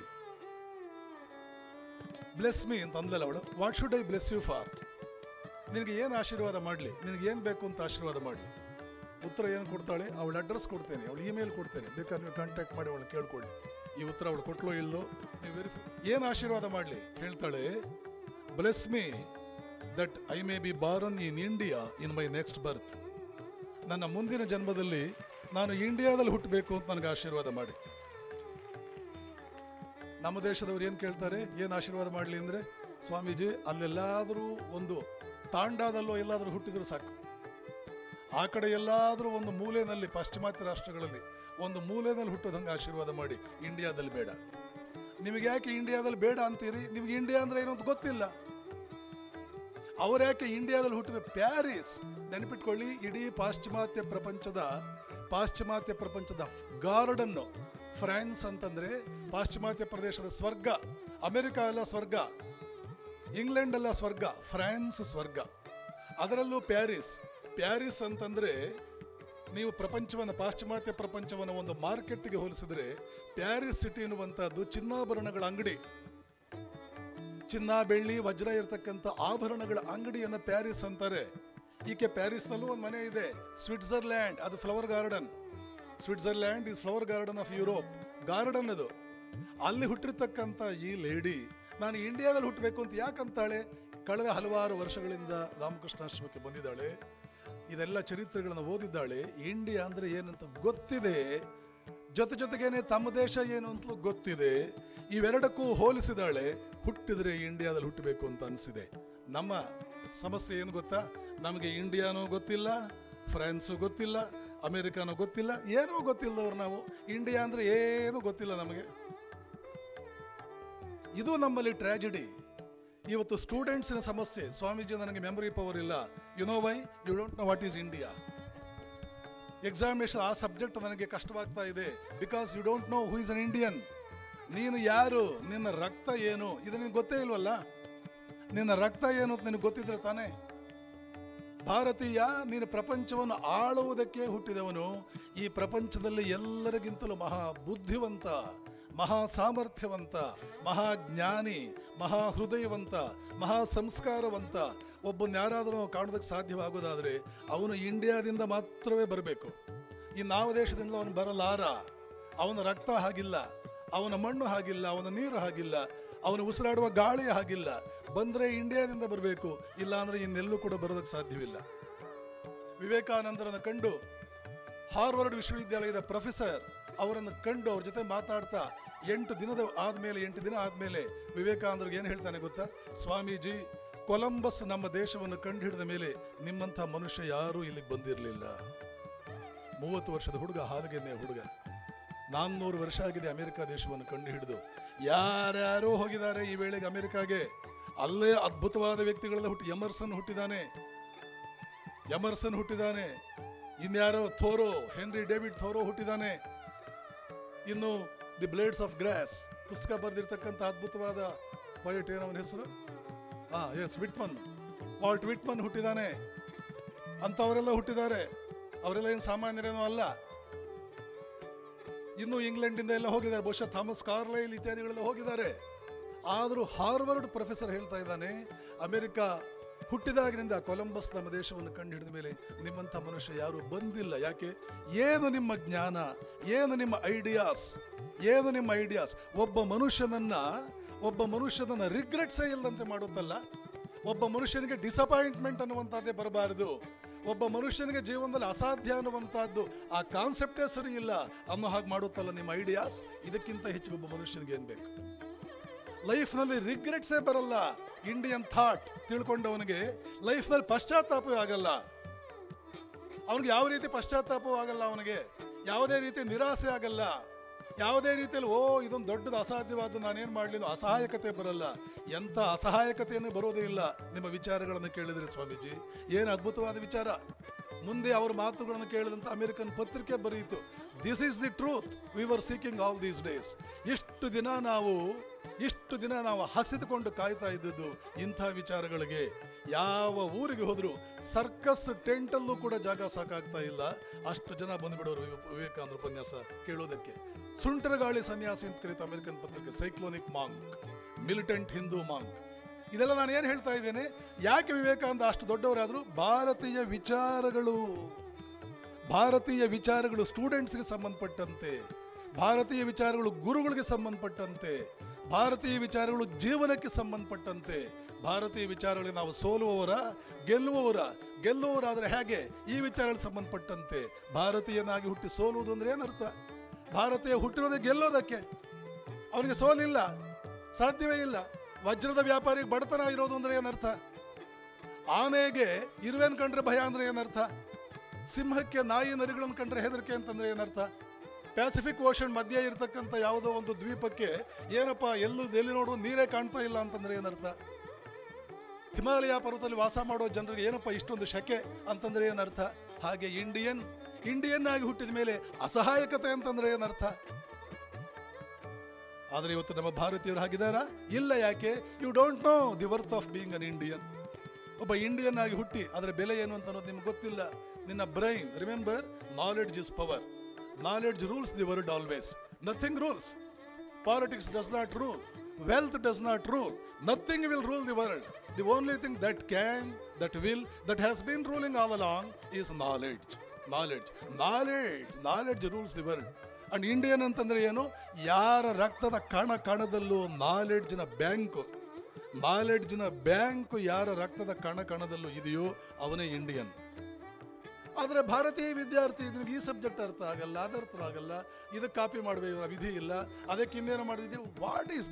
Bless me ಅಂತ ಅಂದಲ್ಲ ಅವಳು. What should I bless you for? ನಿನಗೆ ಏನು ಆಶೀರ್ವಾದ ಮಾಡಲಿ, ನಿನಗೆ ಏನು ಬೇಕು ಅಂತ ಆಶೀರ್ವಾದ ಮಾಡಲಿ. ಉತ್ತರ ಏನು ಕೊಡ್ತಾಳೆ? ಅವಳ ಅಡ್ರೆಸ್ ಕೊಡ್ತೇನೆ, ಅವಳು ಇಮೇಲ್ ಕೊಡ್ತೇನೆ, ಬೇಕಾದ್ರೆ ನೀವು ಕಾಂಟ್ಯಾಕ್ಟ್ ಮಾಡಿ ಅವಳು ಕೇಳ್ಕೊಳ್ಳಿ. ಈ ಉತ್ತರ ಅವಳು ಕೊಟ್ಲೋ ಇಲ್ಲೋ ನೀವು ವೆರಿಫೈ. ಏನು ಆಶೀರ್ವಾದ ಮಾಡಲಿ? ಹೇಳ್ತಾಳೆ, bless me that I may be born in India in my next birth. ನನ್ನ ಮುಂದಿನ ಜನ್ಮದಲ್ಲಿ ನಾನು ಇಂಡಿಯಾದಲ್ಲಿ ಹುಟ್ಟಬೇಕು ಅಂತ ನನಗೆ ಆಶೀರ್ವಾದ ಮಾಡಿ. ನಮ್ಮ ದೇಶದವ್ರು ಏನು ಕೇಳ್ತಾರೆ, ಏನು ಆಶೀರ್ವಾದ ಮಾಡಲಿ ಅಂದರೆ, ಸ್ವಾಮೀಜಿ ಅಲ್ಲೆಲ್ಲಾದರೂ ಒಂದು ತಾಂಡಾದಲ್ಲೋ ಎಲ್ಲಾದರೂ ಹುಟ್ಟಿದ್ರು ಸಾಕು, ಆ ಕಡೆ ಎಲ್ಲಾದರೂ ಒಂದು ಮೂಲೆಯಲ್ಲಿ, ಪಾಶ್ಚಿಮಾತ್ಯ ರಾಷ್ಟ್ರಗಳಲ್ಲಿ ಒಂದು ಮೂಲೆಯಲ್ಲಿ ಹುಟ್ಟೋದಂಗೆ ಆಶೀರ್ವಾದ ಮಾಡಿ, ಇಂಡಿಯಾದಲ್ಲಿ ಬೇಡ. ನಿಮಗೆ ಯಾಕೆ ಇಂಡಿಯಾದಲ್ಲಿ ಬೇಡ ಅಂತೀರಿ? ನಿಮಗೆ ಇಂಡಿಯಾ ಅಂದರೆ ಏನು ಅಂತ ಗೊತ್ತಿಲ್ಲ. ಅವ್ರು ಯಾಕೆ ಇಂಡಿಯಾದಲ್ಲಿ ಹುಟ್ಟಬೇಕು? ಪ್ಯಾರಿಸ್, ನೆನಪಿಟ್ಕೊಳ್ಳಿ, ಇಡೀ ಪಾಶ್ಚಿಮಾತ್ಯ ಪ್ರಪಂಚದ ಗಾರ್ಡನ್ನು. ಫ್ರಾನ್ಸ್ ಅಂತಂದ್ರೆ ಪಾಶ್ಚಿಮಾತ್ಯ ಪ್ರದೇಶದ ಸ್ವರ್ಗ. ಅಮೆರಿಕ ಅಲ್ಲ ಸ್ವರ್ಗ, ಇಂಗ್ಲೆಂಡ್ ಅಲ್ಲ ಸ್ವರ್ಗ, ಫ್ರಾನ್ಸ್ ಸ್ವರ್ಗ. ಅದರಲ್ಲೂ ಪ್ಯಾರಿಸ್ ಅಂತಂದ್ರೆ ನೀವು ಪ್ರಪಂಚವನ್ನು, ಪಾಶ್ಚಿಮಾತ್ಯ ಪ್ರಪಂಚವನ್ನು ಒಂದು ಮಾರ್ಕೆಟ್ಗೆ ಹೋಲಿಸಿದ್ರೆ, ಪ್ಯಾರಿಸ್ ಸಿಟಿ ಎನ್ನುವಂತಹದ್ದು ಚಿನ್ನಾಭರಣಗಳ ಅಂಗಡಿ. ಚಿನ್ನ, ಬೆಳ್ಳಿ, ವಜ್ರ ಇರತಕ್ಕಂಥ ಆಭರಣಗಳ ಅಂಗಡಿಯನ್ನು ಪ್ಯಾರಿಸ್ ಅಂತಾರೆ. ಈಕೆ ಪ್ಯಾರಿಸ್ನಲ್ಲೂ ಒಂದು ಮನೆ ಇದೆ. ಸ್ವಿಟ್ಜರ್ಲ್ಯಾಂಡ್, ಅದು flower garden. Switzerland is flower garden of Europe. Garden ಅದು. ಅಲ್ಲಿ ಹುಟ್ಟಿರ್ತಕ್ಕಂಥ ಈ ಲೇಡಿ ನಾನು ಇಂಡಿಯಾದಲ್ಲಿ ಹುಟ್ಟಬೇಕು ಅಂತ ಯಾಕಂತಾಳೆ? ಕಳೆದ ಹಲವಾರು ವರ್ಷಗಳಿಂದ ರಾಮಕೃಷ್ಣಾಶ್ರಮಕ್ಕೆ ಬಂದಿದ್ದಾಳೆ. ಇದೆಲ್ಲ ಚರಿತ್ರೆಗಳನ್ನು ಓದಿದ್ದಾಳೆ. ಇಂಡಿಯಾ ಅಂದರೆ ಏನಂತ ಗೊತ್ತಿದೆ, ಜೊತೆಗೇನೆ ತಮ್ಮ ದೇಶ ಏನು ಅಂತಲೂ ಗೊತ್ತಿದೆ. ಇವೆರಡಕ್ಕೂ ಹೋಲಿಸಿದಾಳೆ. ಹುಟ್ಟಿದ್ರೆ ಇಂಡಿಯಾದಲ್ಲಿ ಹುಟ್ಟಬೇಕು ಅಂತ ಅನಿಸಿದೆ. ನಮ್ಮ ಸಮಸ್ಯೆ ಏನು ಗೊತ್ತಾ? ನಮಗೆ ಇಂಡಿಯಾನೂ ಗೊತ್ತಿಲ್ಲ, ಫ್ರಾನ್ಸು ಗೊತ್ತಿಲ್ಲ, ಅಮೆರಿಕಾನೂ ಗೊತ್ತಿಲ್ಲ, ಏನೂ ಗೊತ್ತಿಲ್ಲದವ್ರು ನಾವು. ಇಂಡಿಯಾ ಅಂದರೆ ಏನೂ ಗೊತ್ತಿಲ್ಲ ನಮಗೆ. ಇದು ನಮ್ಮಲ್ಲಿ ಟ್ರ್ಯಾಜಿಡಿ. ಇವತ್ತು ಸ್ಟೂಡೆಂಟ್ಸಿನ ಸಮಸ್ಯೆ. ಸ್ವಾಮೀಜಿ, ನನಗೆ ಮೆಮೊರಿ ಪವರ್ ಇಲ್ಲ. You know why? You don't know what is India. Examination ಆ ಸಬ್ಜೆಕ್ಟ್ ನನಗೆ ಕಷ್ಟವಾಗ್ತಾ ಇದೆ. Because you don't know who is an Indian. ನೀನು ಯಾರು, ನಿನ್ನ ರಕ್ತ ಏನು, ಇದು ನಿನಗೆ ಗೊತ್ತೇ ಇಲ್ವಲ್ಲ. ನಿನ್ನ ರಕ್ತ ಏನು ಅಂತ ನಿನಗೆ ಗೊತ್ತಿದ್ರೆ ತಾನೇ ಭಾರತೀಯ. ನೀನು ಪ್ರಪಂಚವನ್ನು ಆಳುವುದಕ್ಕೆ ಹುಟ್ಟಿದವನು. ಈ ಪ್ರಪಂಚದಲ್ಲಿ ಎಲ್ಲರಿಗಿಂತಲೂ ಮಹಾ ಬುದ್ಧಿವಂತ, ಮಹಾ ಸಾಮರ್ಥ್ಯವಂತ, ಮಹಾಜ್ಞಾನಿ, ಮಹಾ ಹೃದಯವಂತ, ಮಹಾ ಸಂಸ್ಕಾರವಂತ ಒಬ್ಬನ ಯಾರಾದರೂ ನಾವು ಕಾಣೋದಕ್ಕೆ ಸಾಧ್ಯವಾಗೋದಾದರೆ ಅವನು ಇಂಡಿಯಾದಿಂದ ಮಾತ್ರವೇ ಬರಬೇಕು. ಇನ್ನಾವ ದೇಶದಿಂದ ಅವನು ಬರಲಾರ. ಅವನ ರಕ್ತ ಹಾಗಿಲ್ಲ, ಅವನ ಮಣ್ಣು ಹಾಗಿಲ್ಲ, ಅವನ ನೀರು ಹಾಗಿಲ್ಲ, ಅವನು ಉಸಿರಾಡುವ ಗಾಳಿ ಹಾಗಿಲ್ಲ. ಬಂದರೆ ಇಂಡಿಯಾದಿಂದ ಬರಬೇಕು, ಇಲ್ಲ ಅಂದರೆ ಇನ್ನೆಲ್ಲೂ ಕೂಡ ಬರೋದಕ್ಕೆ ಸಾಧ್ಯವಿಲ್ಲ. ವಿವೇಕಾನಂದರನ್ನು ಕಂಡು ಹಾರ್ವರ್ಡ್ ವಿಶ್ವವಿದ್ಯಾಲಯದ ಪ್ರೊಫೆಸರ್ ಅವರನ್ನು ಕಂಡು ಅವ್ರ ಜೊತೆ ಮಾತಾಡ್ತಾ 8 ದಿನ ಆದಮೇಲೆ ವಿವೇಕಾನಂದರಿಗೆ ಏನು ಹೇಳ್ತಾನೆ ಗೊತ್ತಾ? ಸ್ವಾಮೀಜಿ, ಕೊಲಂಬಸ್ ನಮ್ಮ ದೇಶವನ್ನು ಕಂಡುಹಿಡಿದ ಮೇಲೆ ನಿಮ್ಮಂಥ ಮನುಷ್ಯ ಯಾರೂ ಇಲ್ಲಿಗೆ ಬಂದಿರಲಿಲ್ಲ. 30 ವರ್ಷದ ಹುಡುಗ, ಹಾಲುಗೆನ್ನೆ ಹುಡುಗ, 400 ವರ್ಷ ಆಗಿದೆ ಅಮೆರಿಕ ದೇಶವನ್ನು ಕಂಡು ಹಿಡಿದು. ಯಾರ್ಯಾರೋ ಹೋಗಿದ್ದಾರೆ ಈ ವೇಳೆಗೆ ಅಮೆರಿಕಾಗೆ. ಅಲ್ಲೇ ಅದ್ಭುತವಾದ ವ್ಯಕ್ತಿಗಳೆಲ್ಲ ಎಮರ್ಸನ್ ಹುಟ್ಟಿದಾನೆ. ಇನ್ಯಾರೋ ಥೋರೋ, ಹೆನ್ರಿ ಡೇವಿಡ್ ಥೋರೋ ಹುಟ್ಟಿದಾನೆ. ಇನ್ನು ದಿ ಬ್ಲೇಡ್ಸ್ ಆಫ್ ಗ್ರಾಸ್ ಪುಸ್ತಕ ಬರೆದಿರ್ತಕ್ಕಂಥ ಅದ್ಭುತವಾದ ಪೊಯೆಟ್, ಏನವನ ಹೆಸರು? ವಾಲ್ಟ್ ವಿಟ್ಮನ್ ಹುಟ್ಟಿದಾನೆ. ಅಂಥವರೆಲ್ಲ ಹುಟ್ಟಿದ್ದಾರೆ. ಅವರೆಲ್ಲ ಏನು ಸಾಮಾನ್ಯರೇನೂ ಅಲ್ಲ. ಇನ್ನು ಇಂಗ್ಲೆಂಡಿಂದ ಎಲ್ಲ ಹೋಗಿದ್ದಾರೆ, ಬಹುಶಃ ಥಾಮಸ್ ಕಾರ್ಲೈಲ್ ಇತ್ಯಾದಿಗಳೆಲ್ಲ ಹೋಗಿದ್ದಾರೆ. ಆದರೂ ಹಾರ್ವರ್ಡ್ ಪ್ರೊಫೆಸರ್ ಹೇಳ್ತಾ ಇದ್ದಾನೆ, ಅಮೆರಿಕ ಹುಟ್ಟಿದಾಗಿನಿಂದ ಕೊಲಂಬಸ್ ನಮ್ಮ ದೇಶವನ್ನು ಕಂಡು ಹಿಡಿದ ಮೇಲೆ ನಿಮ್ಮಂಥ ಮನುಷ್ಯ ಯಾರು ಬಂದಿಲ್ಲ. ಯಾಕೆ? ಏನು ನಿಮ್ಮ ಜ್ಞಾನ, ಏನು ನಿಮ್ಮ ಐಡಿಯಾಸ್ ಒಬ್ಬ ಮನುಷ್ಯನನ್ನ ರಿಗ್ರೆಟ್ಸೇ ಇಲ್ಲದಂತೆ ಮಾಡುತ್ತಲ್ಲ. ಒಬ್ಬ ಮನುಷ್ಯನಿಗೆ ಡಿಸಪಾಯಿಂಟ್ಮೆಂಟ್ ಅನ್ನುವಂಥದ್ದೇ ಬರಬಾರದು. ಒಬ್ಬ ಮನುಷ್ಯನಿಗೆ ಜೀವನದಲ್ಲಿ ಅಸಾಧ್ಯ ಅನ್ನುವಂಥದ್ದು ಆ ಕಾನ್ಸೆಪ್ಟೇ ಸರಿ ಇಲ್ಲ ಅನ್ನೋ ಹಾಗೆ ಮಾಡುತ್ತಲ್ಲ ನಿಮ್ಮ ಐಡಿಯಾಸ್. ಇದಕ್ಕಿಂತ ಹೆಚ್ಚು ಒಬ್ಬ ಮನುಷ್ಯನಿಗೆ ಏನು ಬೇಕು? ಲೈಫ್ನಲ್ಲಿ ರಿಗ್ರೆಟ್ಸೇ ಬರಲ್ಲ. ಇಂಡಿಯನ್ ಥಾಟ್ ತಿಳ್ಕೊಂಡವನಿಗೆ ಲೈಫ್ನಲ್ಲಿ ಪಶ್ಚಾತ್ತಾಪವೇ ಆಗಲ್ಲ. ಅವನಿಗೆ ಯಾವ ರೀತಿ ಪಶ್ಚಾತ್ತಾಪವೂ ಆಗಲ್ಲ, ಅವನಿಗೆ ಯಾವುದೇ ರೀತಿ ನಿರಾಸೆ ಆಗಲ್ಲ, ಯಾವುದೇ ರೀತಿಯಲ್ಲಿ ಇದೊಂದು ದೊಡ್ಡದು ಅಸಾಧ್ಯವಾದ ನಾನೇನು ಮಾಡಲಿ ಅಸಹಾಯಕತೆ ಬರಲ್ಲ. ಎಂಥ ಅಸಹಾಯಕತೆಯನ್ನು ಬರೋದೇ ಇಲ್ಲ ನಿಮ್ಮ ವಿಚಾರಗಳನ್ನು ಕೇಳಿದರೆ. ಸ್ವಾಮೀಜಿ, ಏನು ಅದ್ಭುತವಾದ ವಿಚಾರ! ಮುಂದೆ ಅವರ ಮಾತುಗಳನ್ನು ಕೇಳಿದಂಥ ಅಮೆರಿಕನ್ ಪತ್ರಿಕೆ ಬರೆಯಿತು, this is the truth we were seeking all these days. ಇಷ್ಟು ದಿನ ನಾವು ಹಸಿದುಕೊಂಡು ಕಾಯ್ತಾ ಇದ್ದದ್ದು ಇಂಥ ವಿಚಾರಗಳಿಗೆ. ಯಾವ ಊರಿಗೆ ಹೋದ್ರು ಸರ್ಕಸ್ ಟೆಂಟಲ್ಲೂ ಕೂಡ ಜಾಗ ಸಾಕಾಗ್ತಾ ಇಲ್ಲ, ಅಷ್ಟು ಜನ ಬಂದುಬಿಡೋರು ವಿವೇಕಾನಂದ ಉಪನ್ಯಾಸ ಕೇಳೋದಕ್ಕೆ. ಸುಂಟರಗಾಳಿ ಸನ್ಯಾಸಿ ಅಂತ ಕರೀತು ಅಮೆರಿಕನ್ ಪತ್ರಿಕೆ, cyclonic monk, militant Hindu monk. ಇದೆಲ್ಲ ನಾನು ಏನು ಹೇಳ್ತಾ ಇದ್ದೇನೆ? ಯಾಕೆ ವಿವೇಕಾನಂದ ಅಷ್ಟು ದೊಡ್ಡವರಾದ್ರು? ಭಾರತೀಯ ವಿಚಾರಗಳು ಸ್ಟೂಡೆಂಟ್ಸ್ಗೆ ಸಂಬಂಧಪಟ್ಟಂತೆ, ಭಾರತೀಯ ವಿಚಾರಗಳು ಗುರುಗಳಿಗೆ ಸಂಬಂಧಪಟ್ಟಂತೆ, ಭಾರತೀಯ ವಿಚಾರಗಳು ಜೀವನಕ್ಕೆ ಸಂಬಂಧಪಟ್ಟಂತೆ, ಭಾರತೀಯ ವಿಚಾರಗಳಿಗೆ ನಾವು ಸೋಲುವವರ ಗೆಲ್ಲುವವರಾದರೆ ಹೇಗೆ, ಈ ವಿಚಾರಗಳಿಗೆ ಸಂಬಂಧಪಟ್ಟಂತೆ. ಭಾರತೀಯನಾಗಿ ಹುಟ್ಟಿ ಸೋಲುವುದು ಅಂದ್ರೆ ಏನರ್ಥ? ಭಾರತೀಯ ಹುಟ್ಟಿರೋದೇ ಗೆಲ್ಲೋದಕ್ಕೆ. ಅವನಿಗೆ ಸೋಲಿಲ್ಲ, ಸಾಧ್ಯವೇ ಇಲ್ಲ. ವಜ್ರದ ವ್ಯಾಪಾರಿಗೆ ಬಡತನ ಇರೋದು ಅಂದ್ರೆ ಏನರ್ಥ? ಆನೆಗೆ ಇರುವೆನ್ ಕಂಡ್ರೆ ಭಯ ಅಂದ್ರೆ ಏನರ್ಥ? ಸಿಂಹಕ್ಕೆ ನಾಯಿ ನರಿಗಳನ್ನು ಕಂಡ್ರೆ ಹೆದರಿಕೆ ಅಂತಂದ್ರೆ ಏನರ್ಥ? ಪ್ಯಾಸಿಫಿಕ್ ಓಷನ್ ಮಧ್ಯೆ ಇರತಕ್ಕಂಥ ಯಾವುದೋ ಒಂದು ದ್ವೀಪಕ್ಕೆ ಏನಪ್ಪ ಎಲ್ಲಿ ನೋಡುವ ನೀರೇ ಕಾಣ್ತಾ ಇಲ್ಲ ಅಂತಂದ್ರೆ ಏನರ್ಥ? ಹಿಮಾಲಯ ಪರ್ವತದಲ್ಲಿ ವಾಸ ಮಾಡೋ ಜನರಿಗೆ ಏನಪ್ಪ ಇಷ್ಟೊಂದು ಶಕೆ ಅಂತಂದ್ರೆ ಏನರ್ಥ? ಹಾಗೆ ಇಂಡಿಯನ್ ಆಗಿ ಹುಟ್ಟಿದ ಮೇಲೆ ಅಸಹಾಯಕತೆ ಅಂತಂದ್ರೆ ಏನರ್ಥ? ಆದರೆ ಇವತ್ತು ನಮ್ಮ ಭಾರತೀಯರು ಹಾಗಿದ್ದಾರಾ? ಇಲ್ಲ. ಯಾಕೆ? You don't know the worth of being an Indian. ಒಬ್ಬ ಇಂಡಿಯನ್ ಆಗಿ ಹುಟ್ಟಿ ಅದರ ಬೆಲೆ ಏನು ಅಂತ ಅನ್ನೋದು ನಿಮ್ಗೆ ಗೊತ್ತಿಲ್ಲ. ನಿನ್ನ brain, remember, knowledge is power. Knowledge rules the world always. Nothing rules. Politics does not rule. Wealth does not rule. Nothing will rule the world. The only thing that can, that has been ruling all along is knowledge. Knowledge rules the world. And Indian ಅಂತಂದ್ರೆ ಏನು? ಯಾರ ರಕ್ತದ ಕಣದಲ್ಲೂ ನಾಲೆಡ್ಜ್ನ bank ಯಾರ ರಕ್ತದ ಕಣದಲ್ಲೂ ಇದೆಯೋ ಅವನೇ Indian. ಆದರೆ ಭಾರತೀಯ ವಿದ್ಯಾರ್ಥಿ ಇದಕ್ಕೆ ಈ ಸಬ್ಜೆಕ್ಟ್ ಅರ್ಥ ಆಗಲ್ಲ, ಅದರ್ಥವಾಗಲ್ಲ, ಇದಕ್ಕೆ ಕಾಪಿ ಮಾಡಬೇಕು ವಿಧಿ ಇಲ್ಲ, ಅದಕ್ಕೆ ಇನ್ನೇನು ಮಾಡಿದ್ದೀವಿ. What is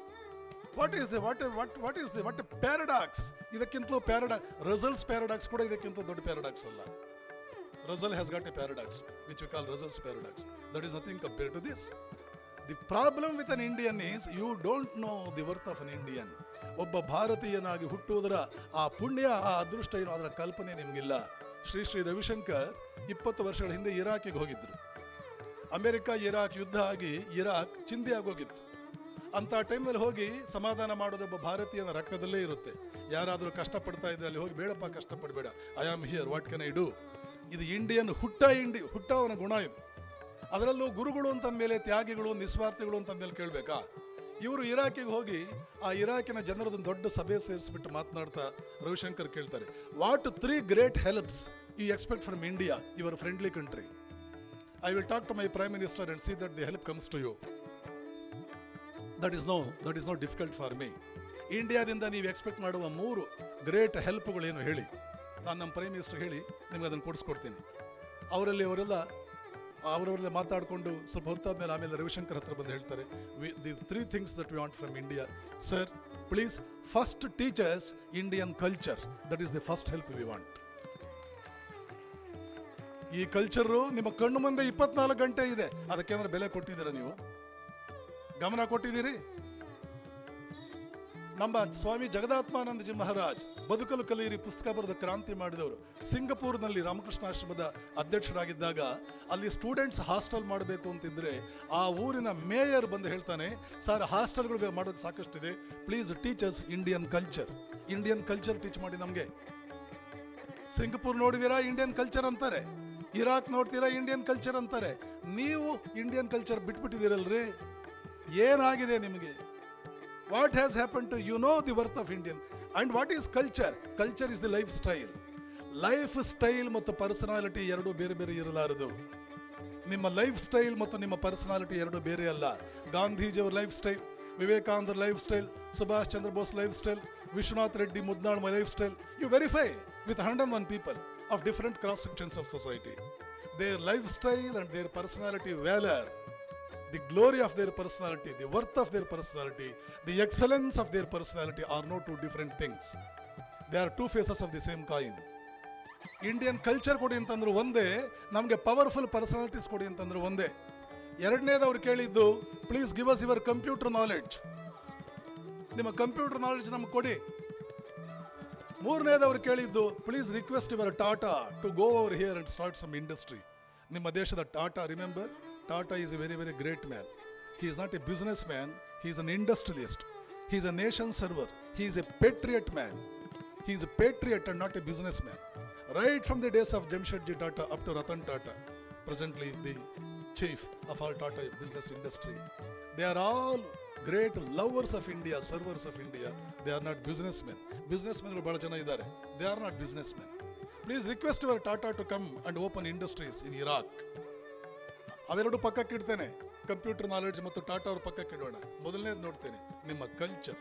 paradox? ಇದಕ್ಕಿಂತಲೂ ರಸಲ್ಸ್ ಪ್ಯಾರಡಾಕ್ಸ್ ಕೂಡ ಇದಕ್ಕಿಂತ ದೊಡ್ಡ ಪ್ಯಾರಡಾಕ್ಸ್ ಅಲ್ಲ. Russell has got a paradox which we call Russell's paradox. That is nothing compared to this. The problem with an Indian is you don't know the worth of an Indian. ಒಬ್ಬ ಭಾರತೀಯನಾಗಿ ಹುಟ್ಟುವುದರ ಆ ಪುಣ್ಯ, ಆ ಅದೃಷ್ಟ ಏನೋ ಅದರ ಕಲ್ಪನೆ ನಿಮಗಿಲ್ಲ. ಶ್ರೀ ರವಿಶಂಕರ್ 20 ವರ್ಷಗಳ ಹಿಂದೆ ಇರಾಕಿಗೆ ಹೋಗಿದ್ರು. ಅಮೆರಿಕ ಇರಾಕ್ ಯುದ್ಧ ಆಗಿ ಇರಾಕ್ ಚಿಂದಿ ಆಗೋಗಿತ್ತು. ಅಂಥ ಟೈಮ್ನಲ್ಲಿ ಹೋಗಿ ಸಮಾಧಾನ ಮಾಡೋದೊಬ್ಬ ಭಾರತೀಯನ ರಕ್ತದಲ್ಲೇ ಇರುತ್ತೆ. ಯಾರಾದರೂ ಕಷ್ಟಪಡ್ತಾ ಇದ್ರೆ ಅಲ್ಲಿ ಹೋಗಿ, ಬೇಡಪ್ಪ ಕಷ್ಟಪಡಬೇಡ, I am here, what can I do? ಇದು ಇಂಡಿಯನ್ ಹುಟ್ಟ ಅವನ ಗುಣ ಇದು. ಅದರಲ್ಲೂ ಗುರುಗಳು ಅಂತಂದಮೇಲೆ ತ್ಯಾಗಿಗಳು, ನಿಸ್ವಾರ್ಥಿಗಳು ಅಂತಂದಮೇಲೆ ಕೇಳಬೇಕಾ? ಇವರು ಇರಾಕಿಗೆ ಹೋಗಿ ಆ ಇರಾಕಿನ ಜನರದೊಂದು ದೊಡ್ಡ ಸಭೆ ಸೇರಿಸ್ಬಿಟ್ಟು ಮಾತನಾಡ್ತಾ ರವಿಶಂಕರ್ ಕೇಳ್ತಾರೆ, what 3 great helps you expect from India, your friendly country? I will talk to my Prime Minister and see that the help comes to you. That is no difficult for me. ಇಂಡಿಯಾದಿಂದ ನೀವು expect ಮಾಡುವ 3 great ಹೆಲ್ಪ್ಗಳೇನು ಹೇಳಿ, ನಾನು ನಮ್ಮ prime minister ಹೇಳಿ ನಿಮ್ಗೆ ಅದನ್ನು ಕೊಡಿಸ್ಕೊಡ್ತೀನಿ. ಅವರವರಲ್ಲೇ ಮಾತಾಡಿಕೊಂಡು ಸ್ವಲ್ಪ ಹೊತ್ತಾದ್ಮೇಲೆ ಆಮೇಲೆ ರವಿಶಂಕರ್ ಹತ್ರ ಬಂದು ಹೇಳ್ತಾರೆ, the 3 things that we want from India. Sir, please first teachers Indian culture. That is the first help we want. ಈ ಕಲ್ಚರು ನಿಮ್ಮ ಕಣ್ಣು ಮುಂದೆ 24 ಗಂಟೆ ಇದೆ. ಅದಕ್ಕೇನಾದ್ರು ಬೆಲೆ ಕೊಟ್ಟಿದ್ದೀರಾ? ನೀವು ಗಮನ ಕೊಟ್ಟಿದ್ದೀರಿ? ನಮ್ಮ ಸ್ವಾಮಿ ಜಗದಾತ್ಮಾನಂದಜಿ ಮಹಾರಾಜ್ ಬದುಕಲು ಕಲಿಯಿರಿ ಪುಸ್ತಕ ಬರೆದ ಕ್ರಾಂತಿ ಮಾಡಿದವರು. ಸಿಂಗಪೂರ್ನಲ್ಲಿ ರಾಮಕೃಷ್ಣಾಶ್ರಮದ ಅಧ್ಯಕ್ಷರಾಗಿದ್ದಾಗ ಅಲ್ಲಿ ಸ್ಟೂಡೆಂಟ್ಸ್ ಹಾಸ್ಟೆಲ್ ಮಾಡಬೇಕು ಅಂತಿದ್ರೆ ಆ ಊರಿನ ಮೇಯರ್ ಬಂದು ಹೇಳ್ತಾನೆ, ಸರ್ ಹಾಸ್ಟೆಲ್ಗಳು ಮಾಡೋದು ಸಾಕಷ್ಟಿದೆ, please teachers Indian culture. Indian culture teach ಮಾಡಿ ನಮಗೆ. ಸಿಂಗಪೂರ್ ನೋಡಿದಿರಾ? ಇಂಡಿಯನ್ ಕಲ್ಚರ್ ಅಂತಾರೆ. ಇರಾಕ್ ನೋಡ್ತೀರಾ? ಇಂಡಿಯನ್ ಕಲ್ಚರ್ ಅಂತಾರೆ. ನೀವು ಇಂಡಿಯನ್ ಕಲ್ಚರ್ ಬಿಟ್ಬಿಟ್ಟಿದ್ದೀರಲ್ರಿ. ಏನಾಗಿದೆ ನಿಮಗೆ? What has happen to you know the worth of Indian and what is culture? Culture is the life style. Life style ಮತ್ತು ಪರ್ಸನಾಲಿಟಿ ಎರಡೂ ಬೇರೆ ಬೇರೆ ಇರಲಾರದು. ನಿಮ್ಮ ಲೈಫ್ ಸ್ಟೈಲ್ ಮತ್ತು ನಿಮ್ಮ ಪರ್ಸನಾಲಿಟಿ ಎರಡೂ ಬೇರೆ ಅಲ್ಲ. ಗಾಂಧೀಜಿಯವರ ಲೈಫ್ ಸ್ಟೈಲ್, ವಿವೇಕಾನಂದರ life style, Subhash Chandra Bose life style, Vishwanath Reddy Mudnal life style, you verify with 101 people of different cross sections of society. Their lifestyle and their personality valor, the glory of their personality, the worth of their personality, the excellence of their personality are no two different things. They are two faces of the same coin. Indian culture ಕೊಡಿ ಅಂತಂದ್ರು ಒಂದೇ, ನಮಗೆ powerful personalities ಕೊಡಿ ಅಂತಂದ್ರು ಒಂದೇ. ಎರಡನೇದು ಅವ್ರು ಕೇಳಿದ್ದು, please give us your computer knowledge. ನಿಮ್ಮ ಕಂಪ್ಯೂಟರ್ ನಾಲೆಡ್ಜ್ ನಮ್ಗೆ ಕೊಡಿ. ಮೂರನೇದು ಅವ್ರು ಕೇಳಿದ್ದು, please request your Tata to go over here and start some industry. ನಿಮ್ಮ ದೇಶದ Tata, remember, Tata is a very very great man. He is not a business man, he is an industrialist, he is a nation server, he is a patriot man. He is a patriot and not a businessman. Right from the days of Jamshedji Tata up to Ratan Tata, presently the chief of all Tata business industry. They are all great lovers of India, servers of India. They are not businessmen. Businessmen are bada jana idare. They are not businessmen. Please request your Tata to come and open industries in Iraq. ಅವೆರಡು ಪಕ್ಕಕ್ಕೆ ಇಡ್ತೇನೆ. Computer knowledge ಮತ್ತು ಟಾಟಾ ಅವ್ರ ಪಕ್ಕಕ್ಕೆ ಇಡೋಣ. ಮೊದಲನೇದು ನೋಡ್ತೇನೆ, ನಿಮ್ಮ ಕಲ್ಚರ್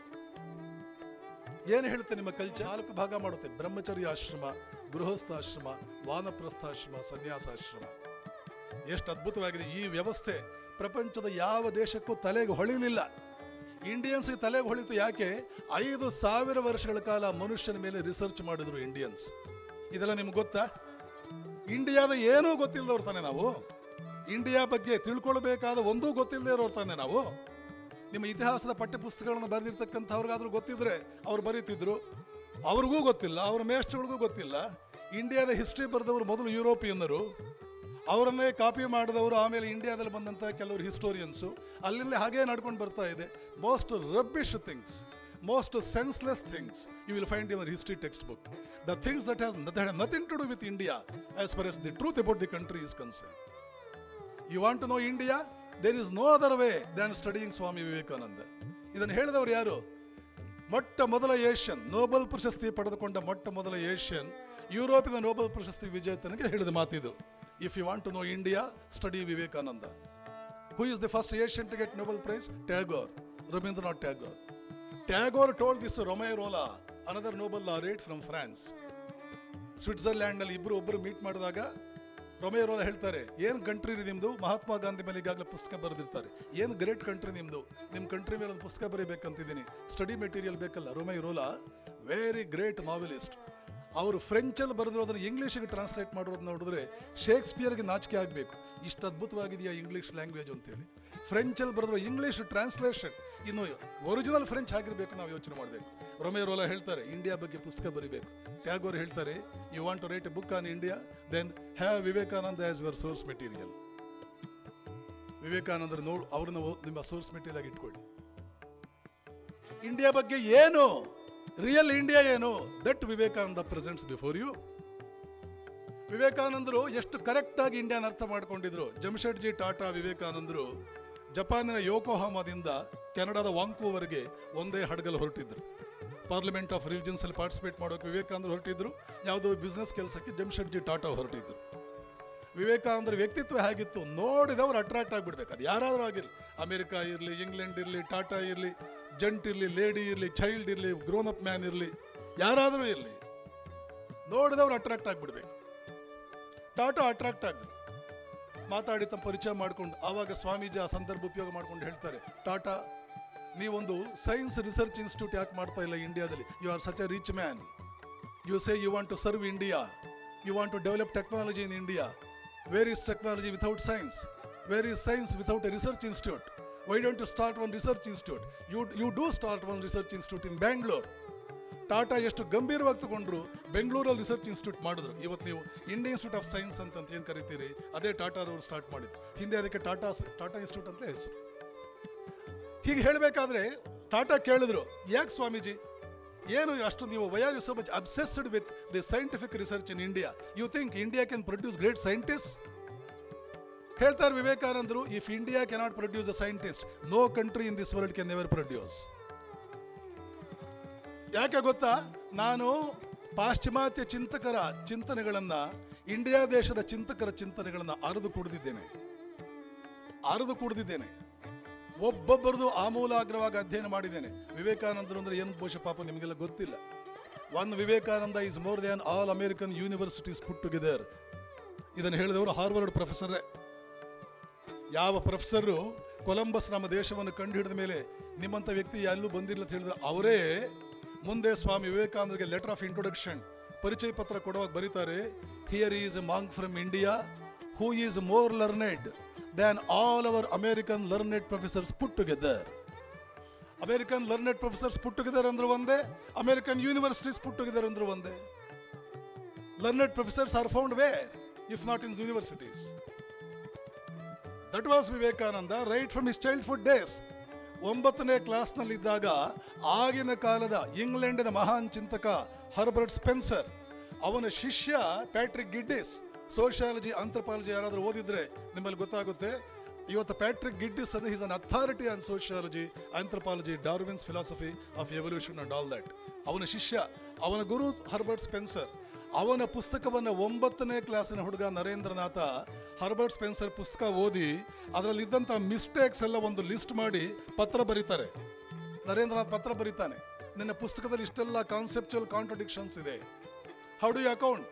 ಏನು ಹೇಳುತ್ತೆ. ನಿಮ್ಮ ಕಲ್ಚರ್ 4 ಭಾಗ ಮಾಡುತ್ತೆ: ಬ್ರಹ್ಮಚರ್ಯಾಶ್ರಮ, ಗೃಹಸ್ಥಾಶ್ರಮ, ವಾನಪ್ರಸ್ಥಾಶ್ರಮ, ಸನ್ಯಾಸಾಶ್ರಮ. ಎಷ್ಟು ಅದ್ಭುತವಾಗಿದೆ ಈ ವ್ಯವಸ್ಥೆ. ಪ್ರಪಂಚದ ಯಾವ ದೇಶಕ್ಕೂ ತಲೆಗೆ ಹೊಳಿಲಿಲ್ಲ. ಇಂಡಿಯನ್ಸ್ಗೆ ತಲೆಗೆ ಹೊಳಿತು ಯಾಕೆ? 5,000 ವರ್ಷಗಳ ಕಾಲ ಮನುಷ್ಯನ ಮೇಲೆ ರಿಸರ್ಚ್ ಮಾಡಿದ್ರು ಇಂಡಿಯನ್ಸ್. ಇದೆಲ್ಲ ನಿಮ್ಗೆ ಗೊತ್ತಾ? ಇಂಡಿಯಾದ ಏನೂ ಗೊತ್ತಿಲ್ಲದವ್ರು ತಾನೆ ನಾವು. ಇಂಡಿಯಾ ಬಗ್ಗೆ ತಿಳ್ಕೊಳ್ಬೇಕಾದ ಒಂದೂ ಗೊತ್ತಿಲ್ಲದೆ ಇರೋರು ತಾನೆ ನಾವು. ನಿಮ್ಮ ಇತಿಹಾಸದ ಪಠ್ಯಪುಸ್ತಕಗಳನ್ನು ಬರೆದಿರ್ತಕ್ಕಂಥವ್ರಿಗಾದ್ರೂ ಗೊತ್ತಿದ್ರೆ ಅವ್ರು ಬರೀತಿದ್ರು. ಅವ್ರಿಗೂ ಗೊತ್ತಿಲ್ಲ, ಅವ್ರ ಮೇಷ್ಟ್ರುಗಳಿಗೂ ಗೊತ್ತಿಲ್ಲ. ಇಂಡಿಯಾದ ಹಿಸ್ಟ್ರಿ ಬರೆದವರು ಮೊದಲು ಯುರೋಪಿಯನ್ನರು, ಅವರನ್ನೇ ಕಾಪಿ ಮಾಡಿದವರು ಆಮೇಲೆ ಇಂಡಿಯಾದಲ್ಲಿ ಬಂದಂಥ ಕೆಲವರು ಹಿಸ್ಟೋರಿಯನ್ಸು. ಅಲ್ಲಿಂದ ಹಾಗೇ ನಡ್ಕೊಂಡು ಬರ್ತಾ ಇದೆ. Most rubbish things, most senseless things you will find in your history textbook. The things that have nothing to do with India as far as the truth about the country is concerned. You want to know India? There is no other way than studying Swami Vivekananda. ಇದನ್ನು ಹೇಳಿದವರು ಯಾರು? ಮೊಟ್ಟ ಮೊದಲ Asian Nobel ಪ್ರಶಸ್ತಿ ಪಡೆದುಕೊಂಡ ಮೊಟ್ಟ ಮೊದಲ Asian, ಯುರೋಪಿನ ನೋಬೆಲ್ ಪ್ರಶಸ್ತಿ ವಿಜೇತನಿಗೆ ಹೇಳಿದ ಮಾತಿದು. If you want to know India, study Vivekananda. Who is the first Asian to get Nobel Prize? Tagore, Rabindranath Tagore. Tagore told this to Romain Rolland, another Nobel laureate from France. ಸ್ವಿಟ್ಜರ್ಲ್ಯಾಂಡ್ನಲ್ಲಿ ಒಬ್ಬರು meet ಮಾಡಿದಾಗ ರೊಮೇನ್ ರೋಲಾ ಹೇಳ್ತಾರೆ, ಏನು country ನಿಮ್ಮದು? ಮಹಾತ್ಮ ಗಾಂಧಿ ಮೇಲೆ ಈಗಾಗಲೇ ಪುಸ್ತಕ ಬರೆದಿರ್ತಾರೆ. ಏನು great country ನಿಮ್ಮದು, ನಿಮ್ಮ ಕಂಟ್ರಿ ಮೇಲೆ ಒಂದು ಪುಸ್ತಕ ಬರೀಬೇಕಂತಿದ್ದೀನಿ, ಸ್ಟಡಿ ಮೆಟೀರಿಯಲ್ ಬೇಕಲ್ಲ. ರೊಮೇನ್ ರೋಲಾ ವೆರಿ ಗ್ರೇಟ್ ನಾವೆಲಿಸ್ಟ್. ಅವರು ಫ್ರೆಂಚಲ್ಲಿ ಬರೆದಿರೋದನ್ನು ಇಂಗ್ಲೀಷಿಗೆ ಟ್ರಾನ್ಸ್ಲೇಟ್ ಮಾಡೋದನ್ನ ನೋಡಿದ್ರೆ ಶೇಕ್ಸ್ಪಿಯರ್ಗೆ ನಾಚಿಕೆ ಆಗಬೇಕು. ಇಷ್ಟು ಅದ್ಭುತವಾಗಿದೆಯಾ ಇಂಗ್ಲೀಷ್ ಲ್ಯಾಂಗ್ವೇಜ್ ಅಂತೇಳಿ. ಫ್ರೆಂಚಲ್ಲಿ ಬರೆದಿರೋ ಇಂಗ್ಲೀಷ್ ಟ್ರಾನ್ಸ್ಲೇಷನ್ ಇನ್ನು ಒರಿಜಿನಲ್ ಫ್ರೆಂಚ್ ಆಗಿರಬೇಕು. ನಾವು ಯೋಚನೆ ಮಾಡಬೇಕು. ರೊಮೇನ್ ರೋಲಾ ಹೇಳ್ತಾರೆ, ಇಂಡಿಯಾ ಬಗ್ಗೆ ಪುಸ್ತಕ ಬರೀಬೇಕು. ಟ್ಯಾಗೋರ್ ಹೇಳ್ತಾರೆ, you want to write a book on India, then have Vivekananda as your source material. ವಿವೇಕಾನಂದರು ನೋಡು, ಅವ್ರನ್ನ ನಿಮ್ಮ ಸೋರ್ಸ್ ಮೆಟೀರಿಯಲ್ ಆಗಿ ಇಟ್ಕೊಳ್ಳಿ. ಇಂಡಿಯಾ ಬಗ್ಗೆ ಏನು, ರಿಯಲ್ ಇಂಡಿಯಾ ಏನು, that Vivekananda presents before you. ವಿವೇಕಾನಂದರು ಎಷ್ಟು ಕರೆಕ್ಟಾಗಿ ಇಂಡಿಯಾನ ಅರ್ಥ ಮಾಡ್ಕೊಂಡಿದ್ರು. ಜಮ್ಶೆಡ್ಜಿ ಟಾಟಾ ವಿವೇಕಾನಂದರು ಜಪಾನಿನ ಯೋಕೋಹಾಮಾದಿಂದ ಕೆನಡಾದ ವಾಂಕೂವರ್ಗೆ ಒಂದೇ ಹಡಗಲ್ಲಿ ಹೊರಟಿದ್ರು. ಪಾರ್ಲಿಮೆಂಟ್ ಆಫ್ ರಿಲಿಜನ್ಸ್ ಅಲ್ಲಿ ಪಾರ್ಟಿಸಿಪೇಟ್ ಮಾಡೋಕೆ ವಿವೇಕಾನಂದರು ಹೊರಟಿದ್ರು. ಯಾವುದೋ ಬಿಸ್ನೆಸ್ ಕೆಲಸಕ್ಕೆ ಜಮ್ಶೆಡ್ಜಿ ಟಾಟಾ ಹೊರಟಿದ್ರು. ವಿವೇಕಾನಂದರ ವ್ಯಕ್ತಿತ್ವ ಹೇಗಿತ್ತು ನೋಡಿದವರು ಅಟ್ರಾಕ್ಟ್ ಆಗಿಬಿಡ್ಬೇಕು. ಅದು ಯಾರಾದರೂ ಆಗಿರಲಿ, ಅಮೆರಿಕ ಇರಲಿ, ಇಂಗ್ಲೆಂಡ್ ಇರಲಿ, ಟಾಟಾ ಇರಲಿ, ಜಂಟ್ ಇರಲಿ, ಲೇಡಿ ಇರಲಿ, ಚೈಲ್ಡ್ ಇರಲಿ, ಗ್ರೋನ್ ಅಪ್ ಮ್ಯಾನ್ ಇರಲಿ, ಯಾರಾದರೂ ಇರಲಿ, ನೋಡಿದವರು ಅಟ್ರಾಕ್ಟ್ ಆಗಿಬಿಡ್ಬೇಕು. ಟಾಟಾ ಅಟ್ರಾಕ್ಟ್ ಆಗಿದ್ರು. ಮಾತಾಡಿ ತಮ್ಮ ಪರಿಚಯ ಮಾಡಿಕೊಂಡು ಆವಾಗ ಸ್ವಾಮೀಜಿ ಆ ಸಂದರ್ಭ ಉಪಯೋಗ ಮಾಡ್ಕೊಂಡು ಹೇಳ್ತಾರೆ, ಟಾಟಾ ನೀವೊಂದು ಸೈನ್ಸ್ ರಿಸರ್ಚ್ ಇನ್ಸ್ಟಿಟ್ಯೂಟ್ ಯಾಕೆ ಮಾಡ್ತಾ ಇಲ್ಲ ಇಂಡಿಯಾದಲ್ಲಿ? You are such a rich man. You say you want to serve India, you want to develop technology in India. Where is technology without science? Where is science without a research institute? Why don't you start one research institute? You do start one research institute in Bangalore. Tata ಎಷ್ಟು ಗಂಭೀರವಾಗಿ ತಗೊಂಡ್ರು, ಬೆಂಗಳೂರಲ್ಲಿ research institute ಮಾಡಿದ್ರು. ಇವತ್ತು ನೀವು Indian institute of science ಅಂತ ಏನು ಕರಿತೀರಿ, ಅದೇ ಟಾಟಾರವರು ಸ್ಟಾರ್ಟ್ ಮಾಡಿದ್ರು. ಹಿಂದೆ ಅದಕ್ಕೆ ಟಾಟಾ ಇನ್ಸ್ಟಿಟ್ಯೂಟ್ ಅಂತ ಹೆಸರು. ಹೀಗೆ ಹೇಳಬೇಕಾದ್ರೆ ಟಾಟಾ ಕೇಳಿದ್ರು, ಯಾಕೆ ಸ್ವಾಮೀಜಿ ಏನು ಅಷ್ಟು ನೀವು why are you so much obsessed with the scientific research in India? You think India can produce great scientist? ಹೇಳ್ತಾರೆ ವಿವೇಕಾನಂದರು, if India cannot produce a scientist, no country in this world can never produce. ಯಾಕೆ ಗೊತ್ತಾ? ನಾನು ಪಾಶ್ಚಿಮಾತ್ಯ ಚಿಂತಕರ ಚಿಂತನೆಗಳನ್ನ, India ದೇಶದ ಚಿಂತಕರ ಚಿಂತನೆಗಳನ್ನ ಅರಿದು ಕುಡಿದಿದ್ದೇನೆ. ಒಬ್ಬೊಬ್ಬರದು ಆಮೂಲಾಗ್ರವಾಗಿ ಅಧ್ಯಯನ ಮಾಡಿದ್ದೇನೆ. ವಿವೇಕಾನಂದರು ಅಂದ್ರೆ ಏನು ಬಹುಶಃ ಪಾಪ ನಿಮಗೆಲ್ಲ ಗೊತ್ತಿಲ್ಲ. One Vivekananda is more than all American universities put together. ಇದನ್ನು ಹೇಳಿದವರು ಹಾರ್ವರ್ಡ್ ಪ್ರೊಫೆಸರೇ. ಯಾವ ಪ್ರೊಫೆಸರು ಕೊಲಂಬಸ್ ನಮ್ಮ ದೇಶವನ್ನು ಕಂಡು ಹಿಡಿದ ಮೇಲೆ ನಿಮ್ಮಂಥ ವ್ಯಕ್ತಿ ಎಲ್ಲೂ ಬಂದಿರಲಿಲ್ಲ ಅಂತ ಹೇಳಿದ್ರೆ, ಅವರೇ ಮುಂದೆ ಸ್ವಾಮಿ ವಿವೇಕಾನಂದರಿಗೆ ಲೆಟರ್ ಆಫ್ ಇಂಟ್ರೊಡಕ್ಷನ್, ಪರಿಚಯ ಪತ್ರ ಕೊಡುವಾಗ ಬರೀತಾರೆ, here is a monk from India who is more learned than all our American learned professors put together. American learned professors put together ಅಂದ್ರು ಒಂದೇ, ಅಮೆರಿಕನ್ ಯೂನಿವರ್ಸಿಟೀಸ್ ಪುಟ್ ಟುಗೆದರ್ ಅಂದ್ರು ಒಂದೇ. Learned professors are found where if not in universities? That was Vivekananda right from his childhood days. 9ನೇ ಕ್ಲಾಸ್ನಲ್ಲಿದ್ದಾಗ ಆಗಿನ ಕಾಲದ ಇಂಗ್ಲೆಂಡಿನ ಮಹಾನ್ ಚಿಂತಕ ಹರ್ಬರ್ಟ್ ಸ್ಪೆನ್ಸರ್, ಅವನ ಶಿಷ್ಯ ಪ್ಯಾಟ್ರಿಕ್ ಗಿಡ್ಡಿಸ್, ಸೋಷಿಯಾಲಜಿ ಆಂಥ್ರೋಪಾಲಜಿ ಯಾರಾದರೂ ಓದಿದ್ರೆ ನಿಮ್ಮಲ್ಲಿ ಗೊತ್ತಾಗುತ್ತೆ. ಇವತ್ತು ಪ್ಯಾಟ್ರಿಕ್ ಗಿಡ್ಡಿಸ್ ಅಂದ್ರೆ is an authority on sociology, anthropology, Darwin's philosophy of evolution and all that. ಅವನ ಶಿಷ್ಯ, ಅವನ ಗುರು ಹರ್ಬರ್ಟ್ ಸ್ಪೆನ್ಸರ್. ಅವನ ಪುಸ್ತಕವನ್ನು 9ನೇ ಕ್ಲಾಸಿನ ಹುಡುಗ ನರೇಂದ್ರನಾಥ ಹರ್ಬರ್ಟ್ ಸ್ಪೆನ್ಸರ್ ಪುಸ್ತಕ ಓದಿ ಅದರಲ್ಲಿದ್ದಂಥ ಮಿಸ್ಟೇಕ್ಸ್ ಎಲ್ಲ ಒಂದು ಲಿಸ್ಟ್ ಮಾಡಿ ಪತ್ರ ಬರೀತಾರೆ. ನರೇಂದ್ರನಾಥ್ ಪತ್ರ ಬರೀತಾನೆ, ನಿನ್ನ ಪುಸ್ತಕದಲ್ಲಿ ಇಷ್ಟೆಲ್ಲ ಕಾನ್ಸೆಪ್ಚುಯಲ್ ಕಾಂಟ್ರಡಿಕ್ಷನ್ಸ್ ಇದೆ. How do you account?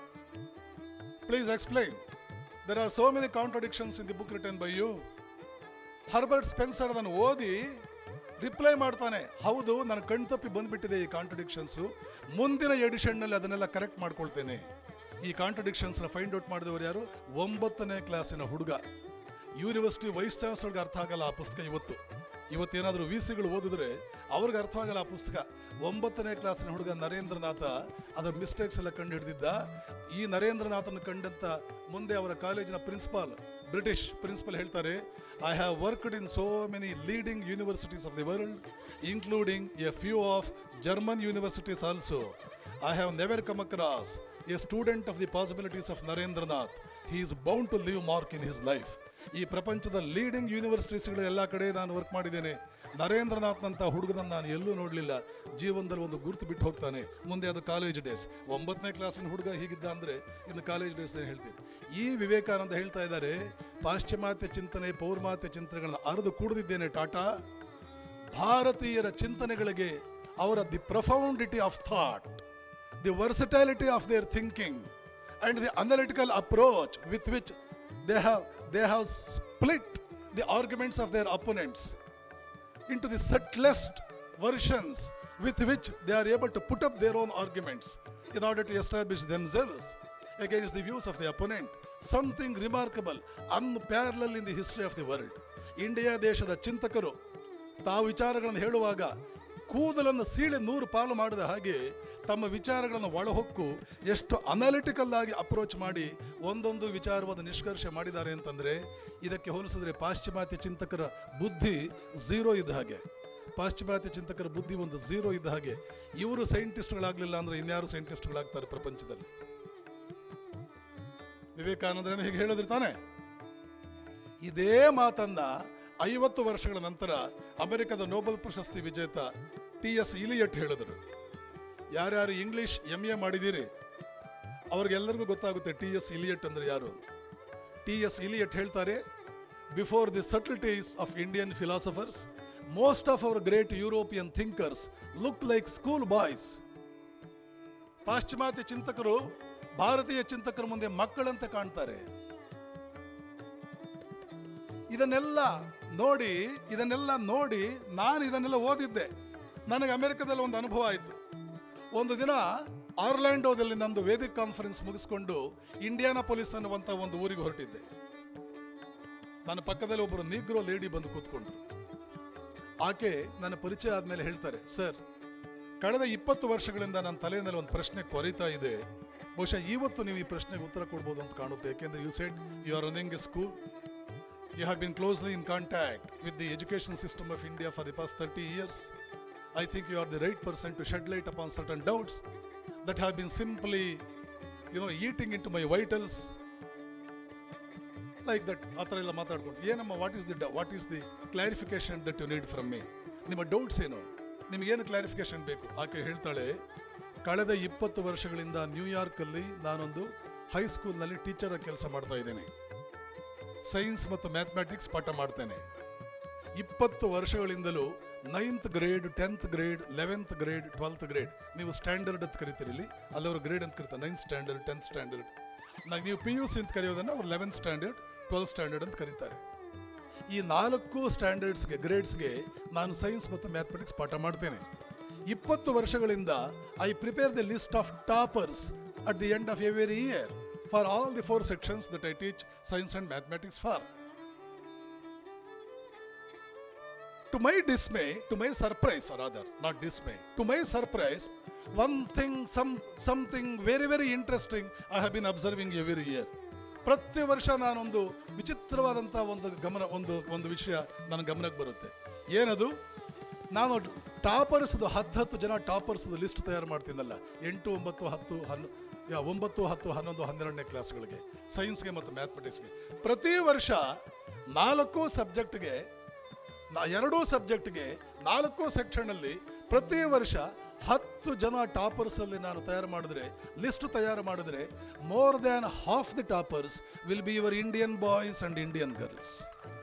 Please explain. There are so many contradictions in the book written by you. Herbert Spencer ಅದನ್ನು ಓದಿ ರಿಪ್ಲೈ ಮಾಡ್ತಾನೆ, ಹೌದು ನಾನು ಕಣ್ತಪ್ಪಿ ಬಂದ್ಬಿಟ್ಟಿದೆ ಈ ಕಾಂಟ್ರಡಿಕ್ಷನ್ಸು, ಮುಂದಿನ ಎಡಿಷನ್ನಲ್ಲಿ ಅದನ್ನೆಲ್ಲ ಕರೆಕ್ಟ್ ಮಾಡ್ಕೊಳ್ತೇನೆ. ಈ ಕಾಂಟ್ರಡಿಕ್ಷನ್ಸ್ನ ಫೈಂಡ್ ಔಟ್ ಮಾಡಿದವರು ಯಾರು? 9ನೇ ಕ್ಲಾಸಿನ ಹುಡುಗ. ಯೂನಿವರ್ಸಿಟಿ ವೈಸ್ ಚಾನ್ಸಲರ್ಗೆ ಅರ್ಥ ಆಗಲ್ಲ ಆ ಪುಸ್ತಕ. ಇವತ್ತೇನಾದರೂ ವಿ.ಸಿಗಳು ಓದಿದ್ರೆ ಅವ್ರಿಗೆ ಅರ್ಥವಾಗಲ್ಲ ಆ ಪುಸ್ತಕ. 9ನೇ ಕ್ಲಾಸಿನ ಹುಡುಗ ನರೇಂದ್ರನಾಥ ಅದರ ಮಿಸ್ಟೇಕ್ಸ್ ಎಲ್ಲ ಕಂಡು ಹಿಡಿದಿದ್ದ. ಈ ನರೇಂದ್ರನಾಥನ ಕಂಡಂತ ಮುಂದೆ ಅವರ ಕಾಲೇಜಿನ ಪ್ರಿನ್ಸಿಪಾಲ್, ಬ್ರಿಟಿಷ್ ಪ್ರಿನ್ಸಿಪಲ್ ಹೇಳ್ತಾರೆ, I have worked in so many leading universities of the world, including a few of German universities also. I have never come across a student of the possibilities of Narendranath. He is bound to leave mark in his life. ಈ ಪ್ರಪಂಚದ leading ಯೂನಿವರ್ಸಿಟೀಸ್ಗಳ ಎಲ್ಲ ಕಡೆ ನಾನು work ಮಾಡಿದ್ದೇನೆ. ನರೇಂದ್ರನಾಥ್ನಂಥ ಹುಡುಗನನ್ನು ನಾನು ಎಲ್ಲೂ ನೋಡಲಿಲ್ಲ. ಜೀವನದಲ್ಲಿ ಒಂದು ಗುರುತು ಬಿಟ್ಟು ಹೋಗ್ತಾನೆ. ಮುಂದೆ ಅದು ಕಾಲೇಜ್ ಡೇಸ್. 9ನೇ ಕ್ಲಾಸಿನ ಹುಡುಗ ಹೀಗಿದ್ದ ಅಂದರೆ ಇನ್ನು ಕಾಲೇಜ್ ಡೇಸ್ ಏನು ಹೇಳ್ತೀನಿ. ಈ ವಿವೇಕಾನಂದ ಹೇಳ್ತಾ ಇದ್ದಾರೆ, ಪಾಶ್ಚಿಮಾತ್ಯ ಚಿಂತನೆ, ಪೌರ್ಮಾತ್ಯ ಚಿಂತನೆಗಳನ್ನು ಅರಿದು ಕುಡಿದಿದ್ದೇನೆ ಟಾಟಾ. ಭಾರತೀಯರ ಚಿಂತನೆಗಳಿಗೆ ಅವರ the profundity of thought, the versatility of their thinking and the analytical approach with which they have split the arguments of their opponents into the subtlest versions with which they are able to put up their own arguments in order to establish themselves against the views of the opponent. Something remarkable, unparalleled in the history of the world. India ದೇಶದ ಚಿಂತಕರು ತಾವು ವಿಚಾರಗಳನ್ನು ಹೇಳುವಾಗ ಕೂದಲನ್ನು ಸೀಳೆ 100 ಪಾಲು ಮಾಡಿದ ಹಾಗೆ ತಮ್ಮ ವಿಚಾರಗಳನ್ನು ಒಳಹೊಕ್ಕು ಎಷ್ಟು ಅನಾಲಿಟಿಕಲ್ ಆಗಿ ಅಪ್ರೋಚ್ ಮಾಡಿ ಒಂದೊಂದು ವಿಚಾರವಾದ ನಿಷ್ಕರ್ಷೆ ಮಾಡಿದ್ದಾರೆ ಅಂತಂದರೆ, ಇದಕ್ಕೆ ಹೋಲಿಸಿದ್ರೆ ಪಾಶ್ಚಿಮಾತ್ಯ ಚಿಂತಕರ ಬುದ್ಧಿ ಝೀರೋ ಇದ್ದ ಹಾಗೆ. ಪಾಶ್ಚಿಮಾತ್ಯ ಚಿಂತಕರ ಬುದ್ಧಿ ಒಂದು ಝೀರೋ ಇದ್ದ ಹಾಗೆ. ಇವರು ಸೈಂಟಿಸ್ಟ್ಗಳಾಗಲಿಲ್ಲ ಅಂದರೆ ಇನ್ಯಾರು ಸೈಂಟಿಸ್ಟ್ಗಳಾಗ್ತಾರೆ ಪ್ರಪಂಚದಲ್ಲಿ? ವಿವೇಕಾನಂದರನ್ನು ಹೀಗೆ ಹೇಳಿದ್ರು ತಾನೆ. ಇದೇ ಮಾತನ್ನ 50 ವರ್ಷಗಳ ನಂತರ ಅಮೆರಿಕದ ನೊಬೆಲ್ ಪ್ರಶಸ್ತಿ ವಿಜೇತ ಟಿ.ಎಸ್. ಇಲಿಯಟ್ ಹೇಳಿದರು. ಯಾರ್ಯಾರು ಇಂಗ್ಲಿಷ್ MA ಮಾಡಿದ್ದೀರಿ ಅವ್ರಿಗೆಲ್ಲರಿಗೂ ಗೊತ್ತಾಗುತ್ತೆ ಟಿ.ಎಸ್. ಇಲಿಯಟ್ ಅಂದರೆ ಯಾರು. ಟಿ.ಎಸ್. ಇಲಿಯಟ್ ಹೇಳ್ತಾರೆ, before the subtleties of Indian philosophers most of our great European thinkers look like school boys. ಪಾಶ್ಚಿಮಾತ್ಯ ಚಿಂತಕರು ಭಾರತೀಯ ಚಿಂತಕರ ಮುಂದೆ ಮಕ್ಕಳಂತೆ ಕಾಣ್ತಾರೆ. ಇದನ್ನೆಲ್ಲ ನೋಡಿ ನಾನು ಇದನ್ನೆಲ್ಲ ಓದಿದ್ದೆ. ನನಗೆ ಅಮೆರಿಕದಲ್ಲಿ ಒಂದು ಅನುಭವ ಆಯಿತು. ಒಂದು ದಿನ ಆರ್ಲ್ಯಾಂಡೋದಲ್ಲಿ ನಂದು ವೇದಿಕ್ ಕಾನ್ಫರೆನ್ಸ್ ಮುಗಿಸ್ಕೊಂಡು ಇಂಡಿಯಾನಾಪೊಲಿಸ್ ಅನ್ನುವಂಥ ಒಂದು ಊರಿಗೆ ಹೊರಟಿದ್ದೆ. ನನ್ನ ಪಕ್ಕದಲ್ಲಿ ಒಬ್ಬರು ನೀಗ್ರೋ ಲೇಡಿ ಬಂದು ಕೂತ್ಕೊಂಡ್ರು. ಆಕೆ ನನ್ನ ಪರಿಚಯ ಆದಮೇಲೆ ಹೇಳ್ತಾರೆ, ಸರ್, ಕಳೆದ 20 ವರ್ಷಗಳಿಂದ ನನ್ನ ತಲೆಯಲ್ಲಿ ಒಂದು ಪ್ರಶ್ನೆ ಕೊರಿತಾ ಇದೆ. ಬಹುಶಃ ಇವತ್ತು ನೀವು ಈ ಪ್ರಶ್ನೆಗೆ ಉತ್ತರ ಕೊಡ್ಬೋದು ಅಂತ ಕಾಣುತ್ತೆ. ಯಾಕೆಂದರೆ you said you are running a school, you have been closely in contact with the education system of India for the past 30 years. I think you are the right person to shed light upon certain doubts that have been simply, eating into my vitals. Like that. ಆ ಥರ ಎಲ್ಲ ಮಾತಾಡ್ಕೊಂಡು, ಏನಮ್ಮ, what is the clarification that you need from me? ನಿಮ್ಮ doubts ಏನು? ನಿಮಗೇನು clarification ಬೇಕು? ಆಕೆ ಹೇಳ್ತಾಳೆ, ಕಳೆದ 20 ವರ್ಷಗಳಿಂದ ನ್ಯೂಯಾರ್ಕಲ್ಲಿ ನಾನೊಂದು ಹೈಸ್ಕೂಲ್ನಲ್ಲಿ ಟೀಚರ್ ಆಗಿ ಕೆಲಸ ಮಾಡ್ತಾ ಇದ್ದೇನೆ. ಸೈನ್ಸ್ ಮತ್ತು ಮ್ಯಾಥಮೆಟಿಕ್ಸ್ ಪಾಠ ಮಾಡ್ತೇನೆ. 20 ವರ್ಷಗಳಿಂದಲೂ 9th grade, 10th grade, 11th grade, 12th grade, ನೀವು ಸ್ಟ್ಯಾಂಡರ್ಡ್ ಅಂತ ಕರಿತೀರಿ, ಅಲ್ಲವರು ಗ್ರೇಡ್ ಅಂತ ಕರೀತಾರೆ. 9th standard, 10th standard. ನೀವು PUC ಅಂತ ಕರೆಯೋದನ್ನು ಅವ್ರು 11th ಸ್ಟ್ಯಾಂಡರ್ಡ್, 12th ಸ್ಟ್ಯಾಂಡರ್ಡ್ ಅಂತ ಕರೀತಾರೆ. ಈ 4 ಸ್ಟ್ಯಾಂಡರ್ಡ್ಸ್ಗೆ, ಗ್ರೇಡ್ಸ್ಗೆ ನಾನು ಸೈನ್ಸ್ ಮತ್ತು ಮ್ಯಾಥಮೆಟಿಕ್ಸ್ ಪಾಠ ಮಾಡ್ತೇನೆ. 20 ವರ್ಷಗಳಿಂದ I prepare the list of toppers at the end of every year for all the 4 sections that I teach science and mathematics for. To my dismay, to my surprise, or rather, not dismay, to my surprise, one thing, something very, very interesting I have been observing every year. ಪ್ರತಿ ವರ್ಷ ನಾನೊಂದು ವಿಚಿತ್ರವಾದಂಥ ಒಂದು ವಿಷಯ ನನ್ನ ಗಮನಕ್ಕೆ ಬರುತ್ತೆ. ಏನದು? ನಾನು ಟಾಪರ್ಸ್ದು 10 ಜನ ಟಾಪರ್ಸ್ದು ಲಿಸ್ಟ್ ತಯಾರು ಮಾಡ್ತೀನಲ್ಲ, 8, 9, 10, 11, 12ನೇ ಕ್ಲಾಸ್ಗಳಿಗೆ, ಸೈನ್ಸ್ಗೆ ಮತ್ತು ಮ್ಯಾಥಮೆಟಿಕ್ಸ್ಗೆ. ಪ್ರತಿ ವರ್ಷ 4 ಸಬ್ಜೆಕ್ಟ್ಗೆ, 2 ಸಬ್ಜೆಕ್ಟ್ಗೆ 4 ಸೆಕ್ಷನಲ್ಲಿ ಪ್ರತಿ ವರ್ಷ 10 ಜನ ಟಾಪರ್ಸಲ್ಲಿ ನಾನು ಲಿಸ್ಟ್ ತಯಾರು ಮಾಡಿದ್ರೆ more than half the toppers will be your Indian boys and Indian girls.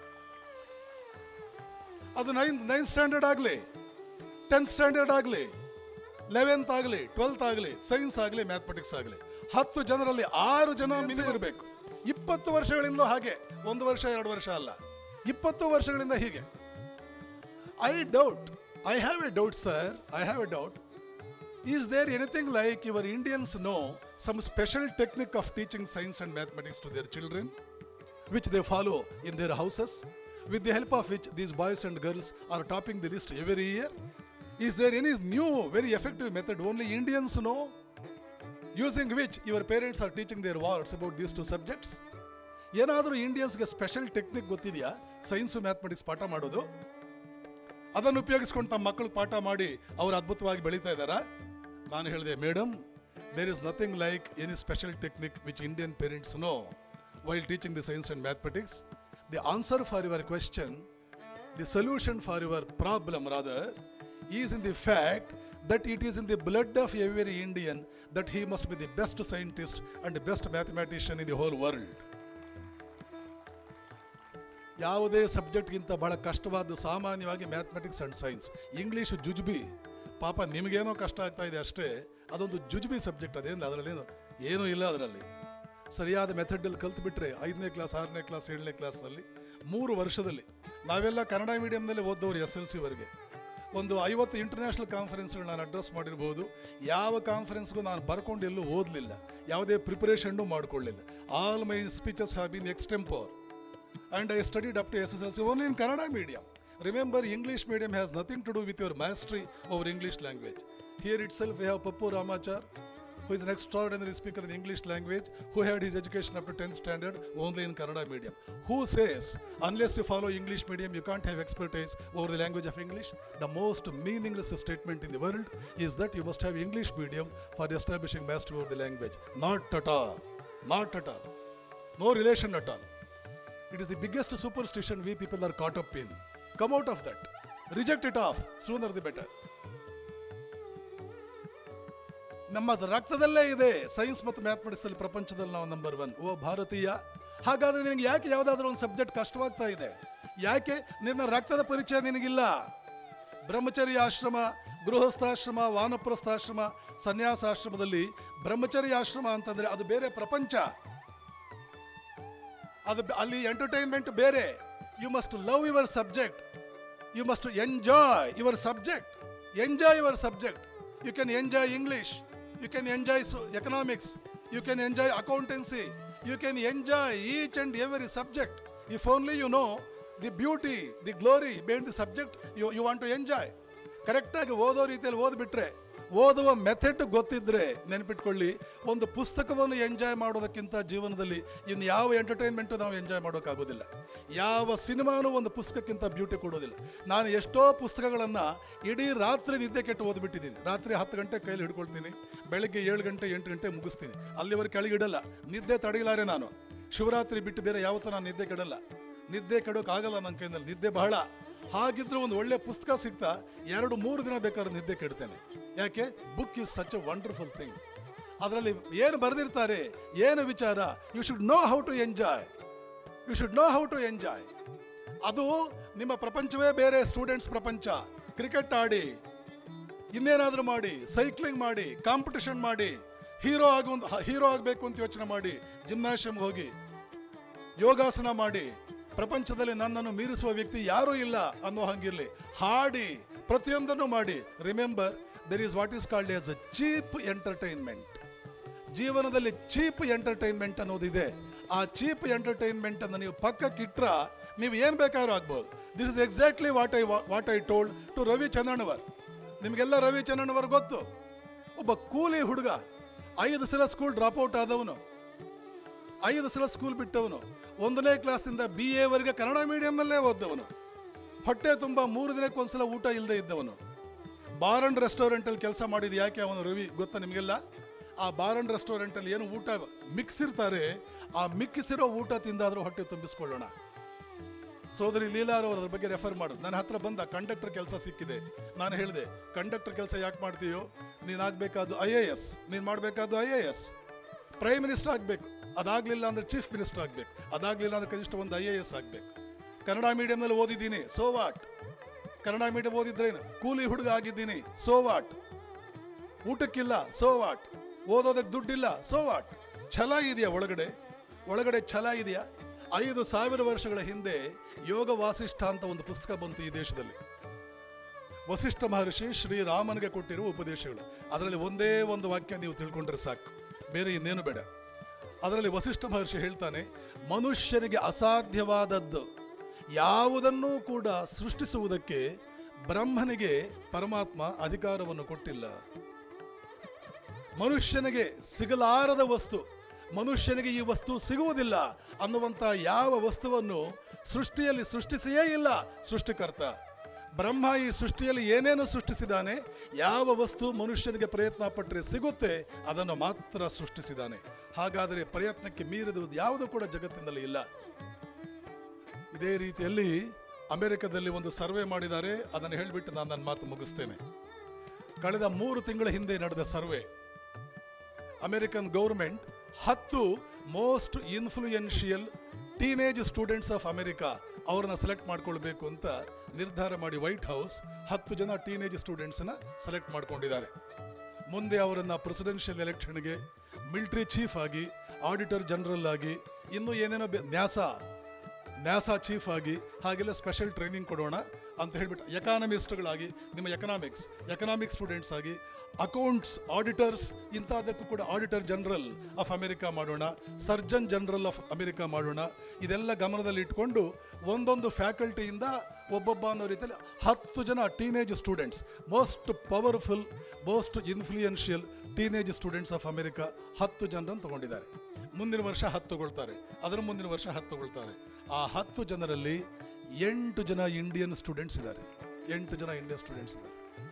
ಅದು 9th ಸ್ಟ್ಯಾಂಡರ್ಡ್ ಆಗಲಿ, 10th ಸ್ಟ್ಯಾಂಡರ್ಡ್ ಆಗಲಿ, 11th ಆಗಲಿ, 12th ಆಗಲಿ, ಸೈನ್ಸ್ ಆಗಲಿ, ಮ್ಯಾಥಮೆಟಿಕ್ಸ್ ಆಗಲಿ, 10 ಜನರಲ್ಲಿ 6 ಜನ ಮಿನಿಮಮ್ ಇರಬೇಕು. 20 ವರ್ಷಗಳಿಂದ ಹಾಗೆ, 1 ವರ್ಷ 2 ವರ್ಷ ಅಲ್ಲ, 20 ವರ್ಷಗಳಿಂದ ಹೀಗೆ. I have a doubt, sir. I have a doubt. Is there anything like your Indians know some special technique of teaching science and mathematics to their children, which they follow in their houses, with the help of which these boys and girls are topping the list every year? Is there any new, very effective method only Indians know, using which your parents are teaching their wards about these 2 subjects? ಏನಾದರೂ ಇಂಡಿಯನ್ಸ್ಗೆ special technique ಗೊತ್ತಿದೆಯಾ science mathematics ಪಾಠ ಮಾಡೋದು? ಅದನ್ನು ಉಪಯೋಗಿಸ್ಕೊಂಡು ತಮ್ಮ ಮಕ್ಕಳು ಪಾಠ ಮಾಡಿ ಅವರು ಅದ್ಭುತವಾಗಿ ಬೆಳೀತಾ ಇದ್ದಾರಾ? ನಾನು ಹೇಳಿದೆ, madam, there is nothing like any special technique which Indian parents know while teaching the science and mathematics. The answer for your question, the solution for your problem rather is in the fact that it is in the blood of every Indian that he must be the best scientist and the best mathematician in the whole world. ಯಾವುದೇ ಸಬ್ಜೆಕ್ಟ್ಗಿಂತ ಬಹಳ ಕಷ್ಟವಾದ ಸಾಮಾನ್ಯವಾಗಿ mathematics and science. English ಜುಜುಬಿ, ಪಾಪ ನಿಮಗೇನೋ ಕಷ್ಟ ಆಗ್ತಾ ಇದೆ ಅಷ್ಟೇ, ಅದೊಂದು ಜುಜುಬಿ ಸಬ್ಜೆಕ್ಟ್. ಅದರಲ್ಲೇನು ಏನೂ ಇಲ್ಲ. ಅದರಲ್ಲಿ ಸರಿಯಾದ ಮೆಥಡಲ್ಲಿ ಕಲ್ತ್ಬಿಟ್ರೆ 5ನೇ ಕ್ಲಾಸ್, 6ನೇ ಕ್ಲಾಸ್, 7ನೇ ಕ್ಲಾಸ್ನಲ್ಲಿ 3 ವರ್ಷದಲ್ಲಿ, ನಾವೆಲ್ಲ ಕನ್ನಡ ಮೀಡಿಯಮ್ನಲ್ಲೇ ಓದ್ದವ್ರು SLC-ವರೆಗೆ, ಒಂದು 50 ಇಂಟರ್ನ್ಯಾಷನಲ್ ಕಾನ್ಫರೆನ್ಸ್ಗಳು ನಾನು ಅಡ್ರೆಸ್ ಮಾಡಿರ್ಬೋದು. ಯಾವ ಕಾನ್ಫರೆನ್ಸ್ಗೂ ನಾನು ಬರ್ಕೊಂಡು ಎಲ್ಲೂ ಓದಲಿಲ್ಲ, ಯಾವುದೇ ಪ್ರಿಪರೇಷನ್ನು ಮಾಡಿಕೊಳ್ಳಿಲ್ಲ. All my speeches have been extempore. And I studied up to SSLC only in Kannada medium. Remember, English medium has nothing to do with your mastery over English language. Here itself we have Pappu Ramachar, who is an extraordinary speaker in the English language, who had his education up to 10th standard only in Kannada medium. Who says, unless you follow English medium, you can't have expertise over the language of English? The most meaningless statement in the world is that you must have English medium for establishing mastery over the language. Not at all. Not at all. No relation at all. It is the biggest superstition we people are caught up in. Come out of that. Reject it off. Sooner the better. ನಮ್ಮ ರಕ್ತದಲ್ಲೇ ಇದೆ science ಮತ್ತು mathematics ಅಲ್ಲಿ ಪ್ರಪಂಚದಲ್ಲಿ ನಾವು number 1. ಓ ಭಾರತೀಯ, ಹಾಗಾದ್ರೆ ನಿನಗೆ ಯಾಕೆ ಯಾವುದಾದ್ರೂ ಒಂದು ಸಬ್ಜೆಕ್ಟ್ ಕಷ್ಟವಾಗ್ತಾ ಇದೆ? ಯಾಕೆ? ನಿನ್ನ ರಕ್ತದ ಪರಿಚಯ ನಿನಗಿಲ್ಲ. ಬ್ರಹ್ಮಚರ್ಯ ಆಶ್ರಮ, ಗೃಹಸ್ಥಾಶ್ರಮ, ವಾನಪ್ರಸ್ಥಾಶ್ರಮ, ಸನ್ಯಾಸಾಶ್ರಮದಲ್ಲಿ ಬ್ರಹ್ಮಚರ್ಯ ಆಶ್ರಮ ಅಂತಂದ್ರೆ ಅದು ಬೇರೆ ಪ್ರಪಂಚ. ಅದು ಅಲ್ಲಿ ಎಂಟರ್ಟೈನ್ಮೆಂಟ್ ಬೇರೆ, You must love your subject. You must enjoy your subject. Enjoy your subject. You can enjoy English. You can enjoy economics. You can enjoy accountancy. You can enjoy each and every subject. If only you know the beauty, the glory behind the subject you want to enjoy. ಕರೆಕ್ಟಾಗಿ ಓದೋ ರೀತಿಯಲ್ಲಿ ಓದ್ಬಿಟ್ರೆ, ಓದುವ method ಗೊತ್ತಿದ್ರೆ, ನೆನಪಿಟ್ಕೊಳ್ಳಿ, ಒಂದು ಪುಸ್ತಕವನ್ನು enjoy ಮಾಡೋದಕ್ಕಿಂತ ಜೀವನದಲ್ಲಿ ಇನ್ನು ಯಾವ ಎಂಟರ್ಟೈನ್ಮೆಂಟು ನಾವು ಎಂಜಾಯ್ ಮಾಡೋಕ್ಕಾಗೋದಿಲ್ಲ. ಯಾವ ಸಿನಿಮಾನೂ ಒಂದು ಪುಸ್ತಕಕ್ಕಿಂತ ಬ್ಯೂಟಿ ಕೊಡೋದಿಲ್ಲ. ನಾನು ಎಷ್ಟೋ ಪುಸ್ತಕಗಳನ್ನು ಇಡೀ ರಾತ್ರಿ ನಿದ್ದೆ ಕೆಟ್ಟು ಓದ್ಬಿಟ್ಟಿದ್ದೀನಿ. ರಾತ್ರಿ 10 ಗಂಟೆ ಕೈಲಿ ಹಿಡ್ಕೊಳ್ತೀನಿ, ಬೆಳಗ್ಗೆ 7 ಗಂಟೆ 8 ಗಂಟೆ ಮುಗಿಸ್ತೀನಿ. ಅಲ್ಲಿವರೆಗೆ ಕೆಳಗಿಡಲ್ಲ, ನಿದ್ದೆ ತಡೆಯಲಾರೆ ನಾನು. ಶಿವರಾತ್ರಿ ಬಿಟ್ಟು ಬೇರೆ ಯಾವತ್ತೂ ನಾನು ನಿದ್ದೆ ಕೆಡಲ್ಲ. ನಿದ್ದೆ ಕೆಡೋಕ್ಕಾಗಲ್ಲ ನನ್ನ ಕೈನಲ್ಲಿ, ನಿದ್ದೆ ಬಹಳ. ಹಾಗಿದ್ರೂ ಒಂದು ಒಳ್ಳೆ ಪುಸ್ತಕ ಸಿಗ್ತಾ 2-3 ದಿನ ಬೇಕಾದ್ರೆ ನಿದ್ದೆ ಕೆಡ್ತೇನೆ. ಯಾಕೆ? Book is such a wonderful thing. ಅದರಲ್ಲಿ ಏನು ಬರೆದಿರ್ತಾರೆ, ಏನು ವಿಚಾರ, you should know how to enjoy. You should know how to enjoy. ಅದು ನಿಮ್ಮ ಪ್ರಪಂಚವೇ ಬೇರೆ. ಸ್ಟೂಡೆಂಟ್ಸ್ ಪ್ರಪಂಚ. ಕ್ರಿಕೆಟ್ ಆಡಿ, ಇನ್ನೇನಾದರೂ ಮಾಡಿ, ಸೈಕ್ಲಿಂಗ್ ಮಾಡಿ, ಕಾಂಪಿಟಿಷನ್ ಮಾಡಿ, ಹೀರೋ ಆಗಬೇಕು ಅಂತ ಯೋಚನೆ ಮಾಡಿ, ಜಿಮ್ನಾಶಿಯಂಗೆ ಹೋಗಿ ಯೋಗಾಸನ ಮಾಡಿ, ಪ್ರಪಂಚದಲ್ಲಿ ನನ್ನನ್ನು ಮೀರಿಸುವ ವ್ಯಕ್ತಿ ಯಾರೂ ಇಲ್ಲ ಅನ್ನೋ ಹಂಗಿರಲಿ, ಹಾಡಿ, ಪ್ರತಿಯೊಂದನ್ನು ಮಾಡಿ. Remember, there is what is called as a cheap entertainment. ಜೀವನದಲ್ಲಿ ಚೀಪ್ ಎಂಟರ್ಟೈನ್ಮೆಂಟ್ ಅನ್ನೋದಿದೆ. ಆ ಚೀಪ್ ಎಂಟರ್ಟೈನ್ಮೆಂಟ್ ಅನ್ನು ನೀವು ಪಕ್ಕಕ್ಕಿಟ್ರ ನೀವು ಏನು ಬೇಕಾದ್ರೂ ಆಗ್ಬೋದು. This is exactly what I told to Ravi Chandannavar. ನಿಮಗೆಲ್ಲ ರವಿ ಚಂದಣ್ಣವರ್ ಗೊತ್ತು. ಒಬ್ಬ ಕೂಲಿ ಹುಡುಗ, 5 ಸಲ ಸ್ಕೂಲ್ ಡ್ರಾಪ್ಔಟ್ ಆದವನು, 5 ಸಲ ಸ್ಕೂಲ್ ಬಿಟ್ಟವನು, 1ನೇ ಕ್ಲಾಸಿಂದ BA ವರೆಗೆ ಕನ್ನಡ ಮೀಡಿಯಂನಲ್ಲೇ ಓದ್ದವನು, ಹೊಟ್ಟೆ ತುಂಬ 3 ದಿನಕ್ಕೊಂದ್ಸಲ ಊಟ ಇಲ್ಲದೆ ಇದ್ದವನು. ಬಾರ್ ಅಂಡ್ ರೆಸ್ಟೋರೆಂಟಲ್ಲಿ ಕೆಲಸ ಮಾಡಿದ ಯಾಕೆ ಅವನು ರವಿ ಗೊತ್ತಾ ನಿಮಗೆಲ್ಲ? ಆ ಬಾರ್ ಅಂಡ್ ರೆಸ್ಟೋರೆಂಟಲ್ಲಿ ಏನು ಊಟ ಮಿಕ್ಸ್ ಇರ್ತಾರೆ, ಆ ಮಿಕ್ಸಿರೋ ಊಟ ತಿಂದಾದರೂ ಹೊಟ್ಟೆ ತುಂಬಿಸ್ಕೊಳ್ಳೋಣ. ಸೋದರಿ ಲೀಲಾರವರು ಅದ್ರ ಬಗ್ಗೆ ರೆಫರ್ ಮಾಡೋದು. ನನ್ನ ಹತ್ರ ಬಂದ ಕಂಡಕ್ಟರ್ ಕೆಲಸ ಸಿಕ್ಕಿದೆ. ನಾನು ಹೇಳಿದೆ, ಕಂಡಕ್ಟರ್ ಕೆಲಸ ಯಾಕೆ ಮಾಡ್ತೀಯೋ? ನೀನು ಆಗಬೇಕಾದ್ದು IAS, ನೀನು ಮಾಡಬೇಕಾದ್ದು IAS. ಪ್ರೈಮ್ ಮಿನಿಸ್ಟರ್ ಆಗಬೇಕು, ಅದಾಗಲಿಲ್ಲ ಅಂದರೆ ಚೀಫ್ ಮಿನಿಸ್ಟರ್ ಆಗಬೇಕು, ಅದಾಗಲಿಲ್ಲ ಅಂದರೆ ಕನಿಷ್ಠ ಒಂದು IAS ಆಗಬೇಕು. ಕನ್ನಡ ಮೀಡಿಯಂನಲ್ಲಿ ಓದಿದ್ದೀನಿ, ಸೋ ವಾಟ್? ಕನ್ನಡ ಮೀಡಿಯಂ ಓದಿದ್ರೇನು? ಕೂಲಿ ಹುಡುಗ ಆಗಿದ್ದೀನಿ, ಸೋ ವಾಟ್? ಊಟಕ್ಕಿಲ್ಲ, ಸೋ ವಾಟ್? ಓದೋದಕ್ಕೆ ದುಡ್ಡಿಲ್ಲ, ಸೋ ವಾಟ್? ಛಲ ಇದೆಯಾ ಒಳಗಡೆ ಛಲ ಇದೆಯಾ? 5,000 ವರ್ಷಗಳ ಹಿಂದೆ ಯೋಗ ವಾಸಿಷ್ಠ ಅಂತ ಒಂದು ಪುಸ್ತಕ ಬಂತು ಈ ದೇಶದಲ್ಲಿ. ವಸಿಷ್ಠ ಮಹರ್ಷಿ ಶ್ರೀರಾಮನಿಗೆ ಕೊಟ್ಟಿರುವ ಉಪದೇಶಗಳು. ಅದರಲ್ಲಿ ಒಂದೇ ಒಂದು ವಾಕ್ಯ ನೀವು ತಿಳ್ಕೊಂಡ್ರೆ ಸಾಕು, ಬೇರೆ ಇನ್ನೇನು ಬೇಡ. ಅದರಲ್ಲಿ ವಸಿಷ್ಠ ಮಹರ್ಷಿ ಹೇಳ್ತಾನೆ, ಮನುಷ್ಯನಿಗೆ ಅಸಾಧ್ಯವಾದದ್ದು ಯಾವುದನ್ನೂ ಕೂಡ ಸೃಷ್ಟಿಸುವುದಕ್ಕೆ ಬ್ರಹ್ಮನಿಗೆ ಪರಮಾತ್ಮ ಅಧಿಕಾರವನ್ನು ಕೊಟ್ಟಿಲ್ಲ. ಮನುಷ್ಯನಿಗೆ ಸಿಗಲಾರದ ವಸ್ತು, ಮನುಷ್ಯನಿಗೆ ಈ ವಸ್ತು ಸಿಗುವುದಿಲ್ಲ ಅನ್ನುವಂಥ ಯಾವ ವಸ್ತುವನ್ನು ಸೃಷ್ಟಿಯಲ್ಲಿ ಸೃಷ್ಟಿಸಿಯೇ ಇಲ್ಲ ಸೃಷ್ಟಿಕರ್ತ. ಬ್ರಹ್ಮ ಈ ಸೃಷ್ಟಿಯಲ್ಲಿ ಏನೇನು ಸೃಷ್ಟಿಸಿದ್ದಾನೆ, ಯಾವ ವಸ್ತು ಮನುಷ್ಯನಿಗೆ ಪ್ರಯತ್ನ ಪಟ್ಟರೆ ಸಿಗುತ್ತೆ ಅದನ್ನು ಮಾತ್ರ ಸೃಷ್ಟಿಸಿದ್ದಾನೆ. ಹಾಗಾದರೆ ಪ್ರಯತ್ನಕ್ಕೆ ಮೀರಿದುವುದು ಯಾವುದು ಕೂಡ ಜಗತ್ತಿನಲ್ಲಿ ಇಲ್ಲ. ಇದೇ ರೀತಿಯಲ್ಲಿ ಅಮೆರಿಕದಲ್ಲಿ ಒಂದು ಸರ್ವೆ ಮಾಡಿದ್ದಾರೆ. ಅದನ್ನು ಹೇಳಿಬಿಟ್ಟು ನಾನು ನನ್ನ ಮಾತು ಮುಗಿಸ್ತೇನೆ. ಕಳೆದ 3 ತಿಂಗಳ ಹಿಂದೆ ನಡೆದ survey, American government 10 most influential teenage students of America ಅವ್ರನ್ನ ಸೆಲೆಕ್ಟ್ ಮಾಡ್ಕೊಳ್ಬೇಕು ಅಂತ ನಿರ್ಧಾರ ಮಾಡಿ ವೈಟ್ ಹೌಸ್ 10 ಜನ ಟೀನೇಜ್ ಸ್ಟೂಡೆಂಟ್ಸ್ನ ಸೆಲೆಕ್ಟ್ ಮಾಡ್ಕೊಂಡಿದ್ದಾರೆ. ಮುಂದೆ ಅವರನ್ನು ಪ್ರೆಸಿಡೆನ್ಷಿಯಲ್ ಎಲೆಕ್ಷನ್ಗೆ, ಮಿಲಿಟರಿ ಚೀಫ್ ಆಗಿ, ಆಡಿಟರ್ ಜನರಲ್ ಆಗಿ, ಇನ್ನೂ ಏನೇನೋ ನ್ಯಾಸಾ ಚೀಫ್ ಆಗಿ ಹಾಗೆಲ್ಲ ಸ್ಪೆಷಲ್ ಟ್ರೈನಿಂಗ್ ಕೊಡೋಣ ಅಂತ ಹೇಳ್ಬಿಟ್ಟು, ಎಕಾನಮಿಸ್ಟ್ಗಳಾಗಿ ನಿಮ್ಮ ಎಕನಾಮಿಕ್ಸ್ ಸ್ಟೂಡೆಂಟ್ಸ್ ಆಗಿ, ಅಕೌಂಟ್ಸ್ ಆಡಿಟರ್ಸ್ ಇಂಥದ್ದಕ್ಕೂ ಕೂಡ ಆಡಿಟರ್ ಜನರಲ್ ಆಫ್ ಅಮೆರಿಕಾ ಮಾಡೋಣ, ಸರ್ಜನ್ ಜನರಲ್ ಆಫ್ ಅಮೆರಿಕಾ ಮಾಡೋಣ. ಇದೆಲ್ಲ ಗಮನದಲ್ಲಿ ಇಟ್ಕೊಂಡು ಒಂದೊಂದು ಫ್ಯಾಕಲ್ಟಿಯಿಂದ ಒಬ್ಬೊಬ್ಬ ಅನ್ನೋ ರೀತಿಯಲ್ಲಿ 10 ಜನ teenage students, most powerful, most influential teenage students of America 10 ಜನರನ್ನು ತಗೊಂಡಿದ್ದಾರೆ. ಮುಂದಿನ ವರ್ಷ 10 ತಗೊಳ್ತಾರೆ, ಅದರ ಮುಂದಿನ ವರ್ಷ 10 ತಗೊಳ್ತಾರೆ. ಆ 10 ಜನರಲ್ಲಿ 8 ಜನ ಇಂಡಿಯನ್ ಸ್ಟೂಡೆಂಟ್ಸ್ ಇದ್ದಾರೆ. 8 ಜನ ಇಂಡಿಯನ್ ಸ್ಟೂಡೆಂಟ್ಸ್ ಇದ್ದಾರೆ.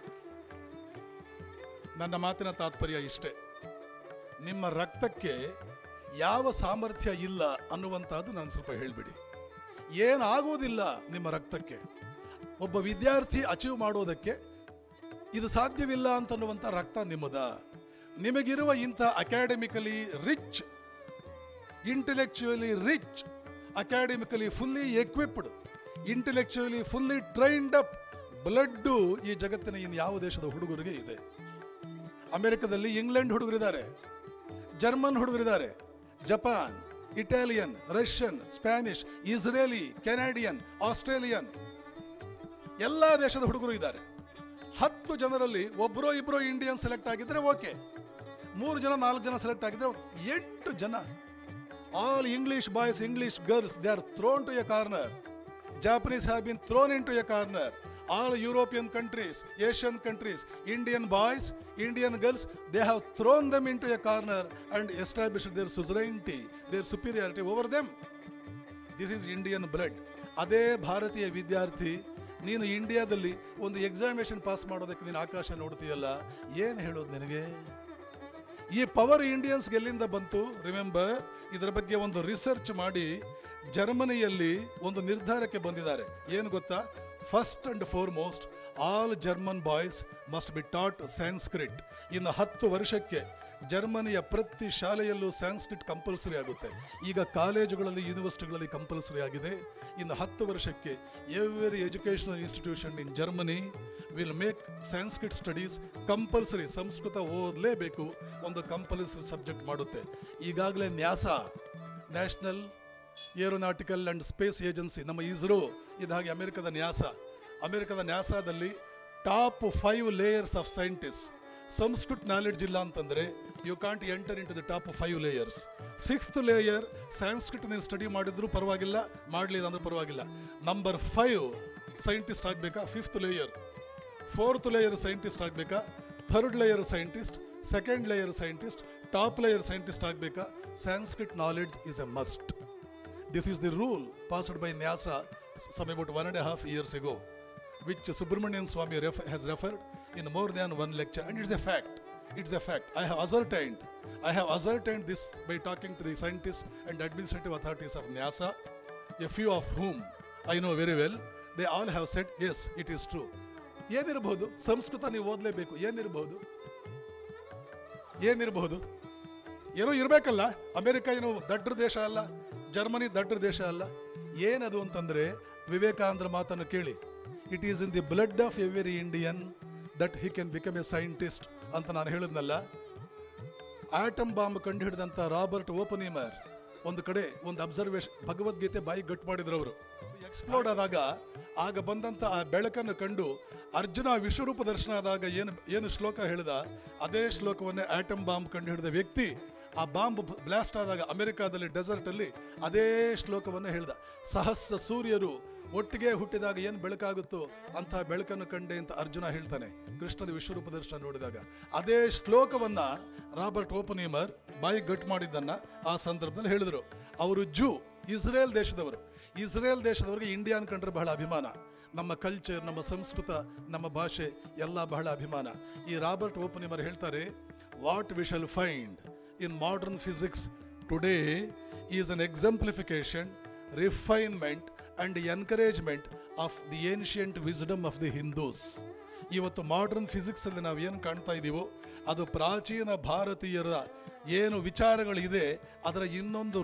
ನನ್ನ ಮಾತಿನ ತಾತ್ಪರ್ಯ ಇಷ್ಟೇ, ನಿಮ್ಮ ರಕ್ತಕ್ಕೆ ಯಾವ ಸಾಮರ್ಥ್ಯ ಇಲ್ಲ ಅನ್ನುವಂಥದ್ದು ನಾನು ಸ್ವಲ್ಪ ಹೇಳಿಬಿಡಿ. ಏನಾಗುವುದಿಲ್ಲ ನಿಮ್ಮ ರಕ್ತಕ್ಕೆ. ಒಬ್ಬ ವಿದ್ಯಾರ್ಥಿ ಅಚೀವ್ ಮಾಡೋದಕ್ಕೆ ಇದು ಸಾಧ್ಯವಿಲ್ಲ ಅಂತನ್ನುವಂಥ ರಕ್ತ ನಿಮ್ಮದ. ನಿಮಗಿರುವ ಇಂಥ academically rich, intellectually rich, academically fully equipped, intellectually fully trained up blood ಈ ಜಗತ್ತಿನ ಇನ್ನು ಯಾವ ದೇಶದ ಹುಡುಗರಿಗೆ ಇದೆ. ಅಮೆರಿಕದಲ್ಲಿ ಇಂಗ್ಲೆಂಡ್ ಹುಡುಗರಿದ್ದಾರೆ, ಜರ್ಮನ್ ಹುಡುಗರಿದ್ದಾರೆ, Japan, Italian, Russian, Spanish, Israeli, Canadian, Australian, ಎಲ್ಲ ದೇಶದ ಹುಡುಗರು ಇದ್ದಾರೆ. 10 ಜನರಲ್ಲಿ ಒಬ್ಬರೋ ಇಬ್ಬರೋ ಇಂಡಿಯನ್ ಸೆಲೆಕ್ಟ್ ಆಗಿದ್ರೆ ಓಕೆ, 3 ಜನ 4 ಜನ ಸೆಲೆಕ್ಟ್ ಆಗಿದ್ರೆ 8 ಜನ. All English boys, English girls, they are thrown to a corner. Japanese have been thrown into a corner. All European countries, Asian countries, Indian boys, Indian girls, they have thrown them into a corner and established their suzerainty, their superiority over them. This is Indian blood. ಅದೇ ಭಾರತೀಯ ವಿದ್ಯಾರ್ಥಿ, ನೀನು ಇಂಡಿಯಾದಲ್ಲಿ ಒಂದು examination pass ಮಾಡೋದಕ್ಕೆ ನೀನು ಆಕಾಶ ನೋಡ್ತೀಯಲ್ಲ, ಏನು ಹೇಳೋದು ನಿನಗೆ? ಈ ಪವರ್ ಇಂಡಿಯನ್ಸ್ಗೆ ಎಲ್ಲಿಂದ ಬಂತು? ರಿಮೆಂಬರ್, ಇದರ ಬಗ್ಗೆ ಒಂದು ರಿಸರ್ಚ್ ಮಾಡಿ ಜರ್ಮನಿಯಲ್ಲಿ ಒಂದು ನಿರ್ಧಾರಕ್ಕೆ ಬಂದಿದ್ದಾರೆ. ಏನು ಗೊತ್ತಾ? First and foremost, all German boys must be taught Sanskrit. ಇನ್ನು 10 ವರ್ಷಕ್ಕೆ ಜರ್ಮನಿಯ ಪ್ರತಿ ಶಾಲೆಯಲ್ಲೂ ಸ್ಯಾನ್ಸ್ಕ್ರಿಟ್ ಕಂಪಲ್ಸರಿ ಆಗುತ್ತೆ. ಈಗ ಕಾಲೇಜುಗಳಲ್ಲಿ, ಯೂನಿವರ್ಸಿಟಿಗಳಲ್ಲಿ ಕಂಪಲ್ಸರಿ ಆಗಿದೆ. ಇನ್ನು 10 ವರ್ಷಕ್ಕೆ every educational institution in Germany will make Sanskrit studies compulsory. Sanskrit ಓದಲೇಬೇಕು, ಒಂದು ಕಂಪಲ್ಸರಿ ಸಬ್ಜೆಕ್ಟ್ ಮಾಡುತ್ತೆ. ಈಗಾಗಲೇ NASA, national aeronautical and space agency, ನಮ್ಮ ಇಸ್ರೋ, ಇದಾಗಿ ಅಮೆರಿಕದ ನ್ಯಾಸಾದಲ್ಲಿ top 5 layers of scientist. Sanskrit knowledge ಇಲ್ಲ ಅಂತಂದರೆ you can't enter in to the top 5 layers. 6th layer Sanskrit ನೀನು ಸ್ಟಡಿ ಮಾಡಿದ್ರು ಪರವಾಗಿಲ್ಲ, ಮಾಡಲಿಲ್ಲ ಅಂದ್ರೆ ಪರವಾಗಿಲ್ಲ. ನಂಬರ್ 5 ಸೈಂಟಿಸ್ಟ್ ಆಗಬೇಕಾ? 5th layer. 4th layer scientist ಆಗಬೇಕಾ? 3rd layer scientist, 2nd layer scientist, top layer scientist ಆಗಬೇಕಾ? Sanskrit knowledge is a must. This is the rule passed by NASA some about 1.5 years ago, which Subramanian Swami has referred in more than one lecture, and it's a fact. It's a fact. I have ascertained this by talking to the scientists and administrative authorities of NASA, a few of whom I know very well. They all have said, yes, it is true. ಏನಿರಬಹುದು? ಸಂಸ್ಕೃತ ನೀವು ಓದಲೇಬೇಕು. ಏನಿರಬಹುದು? ಏನೋ ಇರಬೇಕಲ್ಲ. America ಏನು ದಡ್ಡ ದೇಶ ಅಲ್ಲ, Germany ದಡ್ಡ ದೇಶ ಅಲ್ಲ. ಏನದು ಅಂತಂದರೆ, ವಿವೇಕಾನಂದರ ಮಾತನ್ನು ಕೇಳಿ, it is in the blood of every Indian that he can become a scientist ಅಂತ ನಾನು ಹೇಳಿದ್ನಲ್ಲ. ಆಟಮ್ ಬಾಂಬ್ ಕಂಡು ಹಿಡಿದಂಥ ರಾಬರ್ಟ್ ಓಪನ್ಹೈಮರ್ ಒಂದು ಕಡೆ ಒಂದು ಅಬ್ಸರ್ವೇಷನ್, ಭಗವದ್ಗೀತೆ ಬಾಯಿ ಗಟ್ಟು ಮಾಡಿದ್ರು ಅವರು. ಎಕ್ಸ್ಪ್ಲೋಡ್ ಆದಾಗ ಆಗ ಬಂದಂಥ ಆ ಬೆಳಕನ್ನು ಕಂಡು ಅರ್ಜುನ ವಿಶ್ವರೂಪ ದರ್ಶನ ಆದಾಗ ಏನು ಶ್ಲೋಕ ಹೇಳಿದ, ಅದೇ ಶ್ಲೋಕವನ್ನೇ ಆಟಮ್ ಬಾಂಬ್ ಕಂಡು ಹಿಡಿದ ವ್ಯಕ್ತಿ ಆ ಬಾಂಬ್ ಬ್ಲಾಸ್ಟ್ ಆದಾಗ ಅಮೆರಿಕಾದಲ್ಲಿ ಡೆಸರ್ಟಲ್ಲಿ ಅದೇ ಶ್ಲೋಕವನ್ನು ಹೇಳಿದ. ಸಹಸ್ರ ಸೂರ್ಯರು ಒಟ್ಟಿಗೆ ಹುಟ್ಟಿದಾಗ ಏನು ಬೆಳಕಾಗುತ್ತೋ ಅಂಥ ಬೆಳಕನ್ನು ಕಂಡೆ ಅಂತ ಅರ್ಜುನ ಹೇಳ್ತಾನೆ ಕೃಷ್ಣದ ವಿಶ್ವರೂಪ ದರ್ಶನ ನೋಡಿದಾಗ. ಅದೇ ಶ್ಲೋಕವನ್ನು ರಾಬರ್ಟ್ ಓಪನ್ಹೈಮರ್ ಬಾಯಿ ಗಟ್ಟು ಮಾಡಿದ್ದನ್ನು ಆ ಸಂದರ್ಭದಲ್ಲಿ ಹೇಳಿದರು. ಅವರು ಇಸ್ರೇಲ್ ದೇಶದವರಿಗೆ ಇಂಡಿಯಾನ್ ಕಂಡ್ರೆ ಬಹಳ ಅಭಿಮಾನ. ನಮ್ಮ ಕಲ್ಚರ್, ನಮ್ಮ ಸಂಸ್ಕೃತ, ನಮ್ಮ ಭಾಷೆ ಎಲ್ಲ ಬಹಳ ಅಭಿಮಾನ. ಈ ರಾಬರ್ಟ್ ಓಪನ್ಹೈಮರ್ ಹೇಳ್ತಾರೆ, what we shall find in modern physics today is an exemplification, refinement and encouragement of the ancient wisdom of the Hindus. ಇವತ್ತು ಮಾಡರ್ನ್ ಫಿಸಿಕ್ಸಲ್ಲಿ ನಾವು ಏನು ಕಾಣ್ತಾ ಇದ್ದೀವೋ ಅದು ಪ್ರಾಚೀನ ಭಾರತೀಯರ ಏನು ವಿಚಾರಗಳಿದೆ ಅದರ ಇನ್ನೊಂದು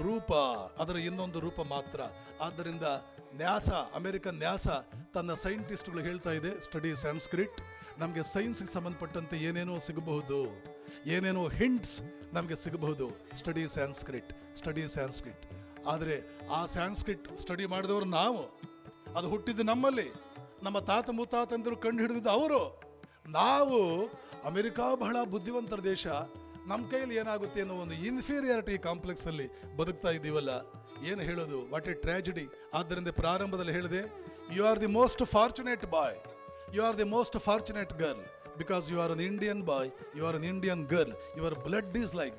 ರೂಪ ಮಾತ್ರ. ಆದ್ದರಿಂದ ಅಮೆರಿಕನ್ ನ್ಯಾಸಾ ತನ್ನ ಸೈಂಟಿಸ್ಟ್ಗಳು ಹೇಳ್ತಾ ಇದೆ, ಸ್ಟಡಿ ಸಂಸ್ಕೃತ್. ನಮಗೆ ಸೈನ್ಸ್ಗೆ ಸಂಬಂಧಪಟ್ಟಂತೆ ಏನೇನೋ ಸಿಗಬಹುದು, ಏನೇನೋ ಹಿಂಟ್ಸ್ ನಮಗೆ ಸಿಗಬಹುದು. ಸ್ಟಡಿ ಸಂಸ್ಕೃತ್. ಆದರೆ ಆ ಸಂಸ್ಕೃತ್ ಸ್ಟಡಿ ಮಾಡಿದವರು ಅದು ಹುಟ್ಟಿದ್ದು ನಮ್ಮಲ್ಲಿ. ನಮ್ಮ ತಾತ ಮುತ್ತಾತಂದರು ಕಂಡು ಹಿಡಿದಿದ್ದು ಅವರು. ನಾವು ಅಮೆರಿಕಾ ಬಹಳ ಬುದ್ಧಿವಂತರ ದೇಶ, ನಮ್ಮ ಕೈಯಲ್ಲಿ ಏನಾಗುತ್ತೆ ಅನ್ನೋ ಒಂದು ಇನ್ಫೀರಿಯಾರಿಟಿ ಕಾಂಪ್ಲೆಕ್ಸಲ್ಲಿ ಬದುಕ್ತಾ ಇದ್ದೀವಲ್ಲ. ಏನು ಹೇಳೋದು? What a tragedy. ಆದ್ದರಿಂದ ಪ್ರಾರಂಭದಲ್ಲಿ ಹೇಳಿದೆ, you are the most fortunate boy, you are the most fortunate girl, because you are an Indian boy, you are an Indian girl, your blood is like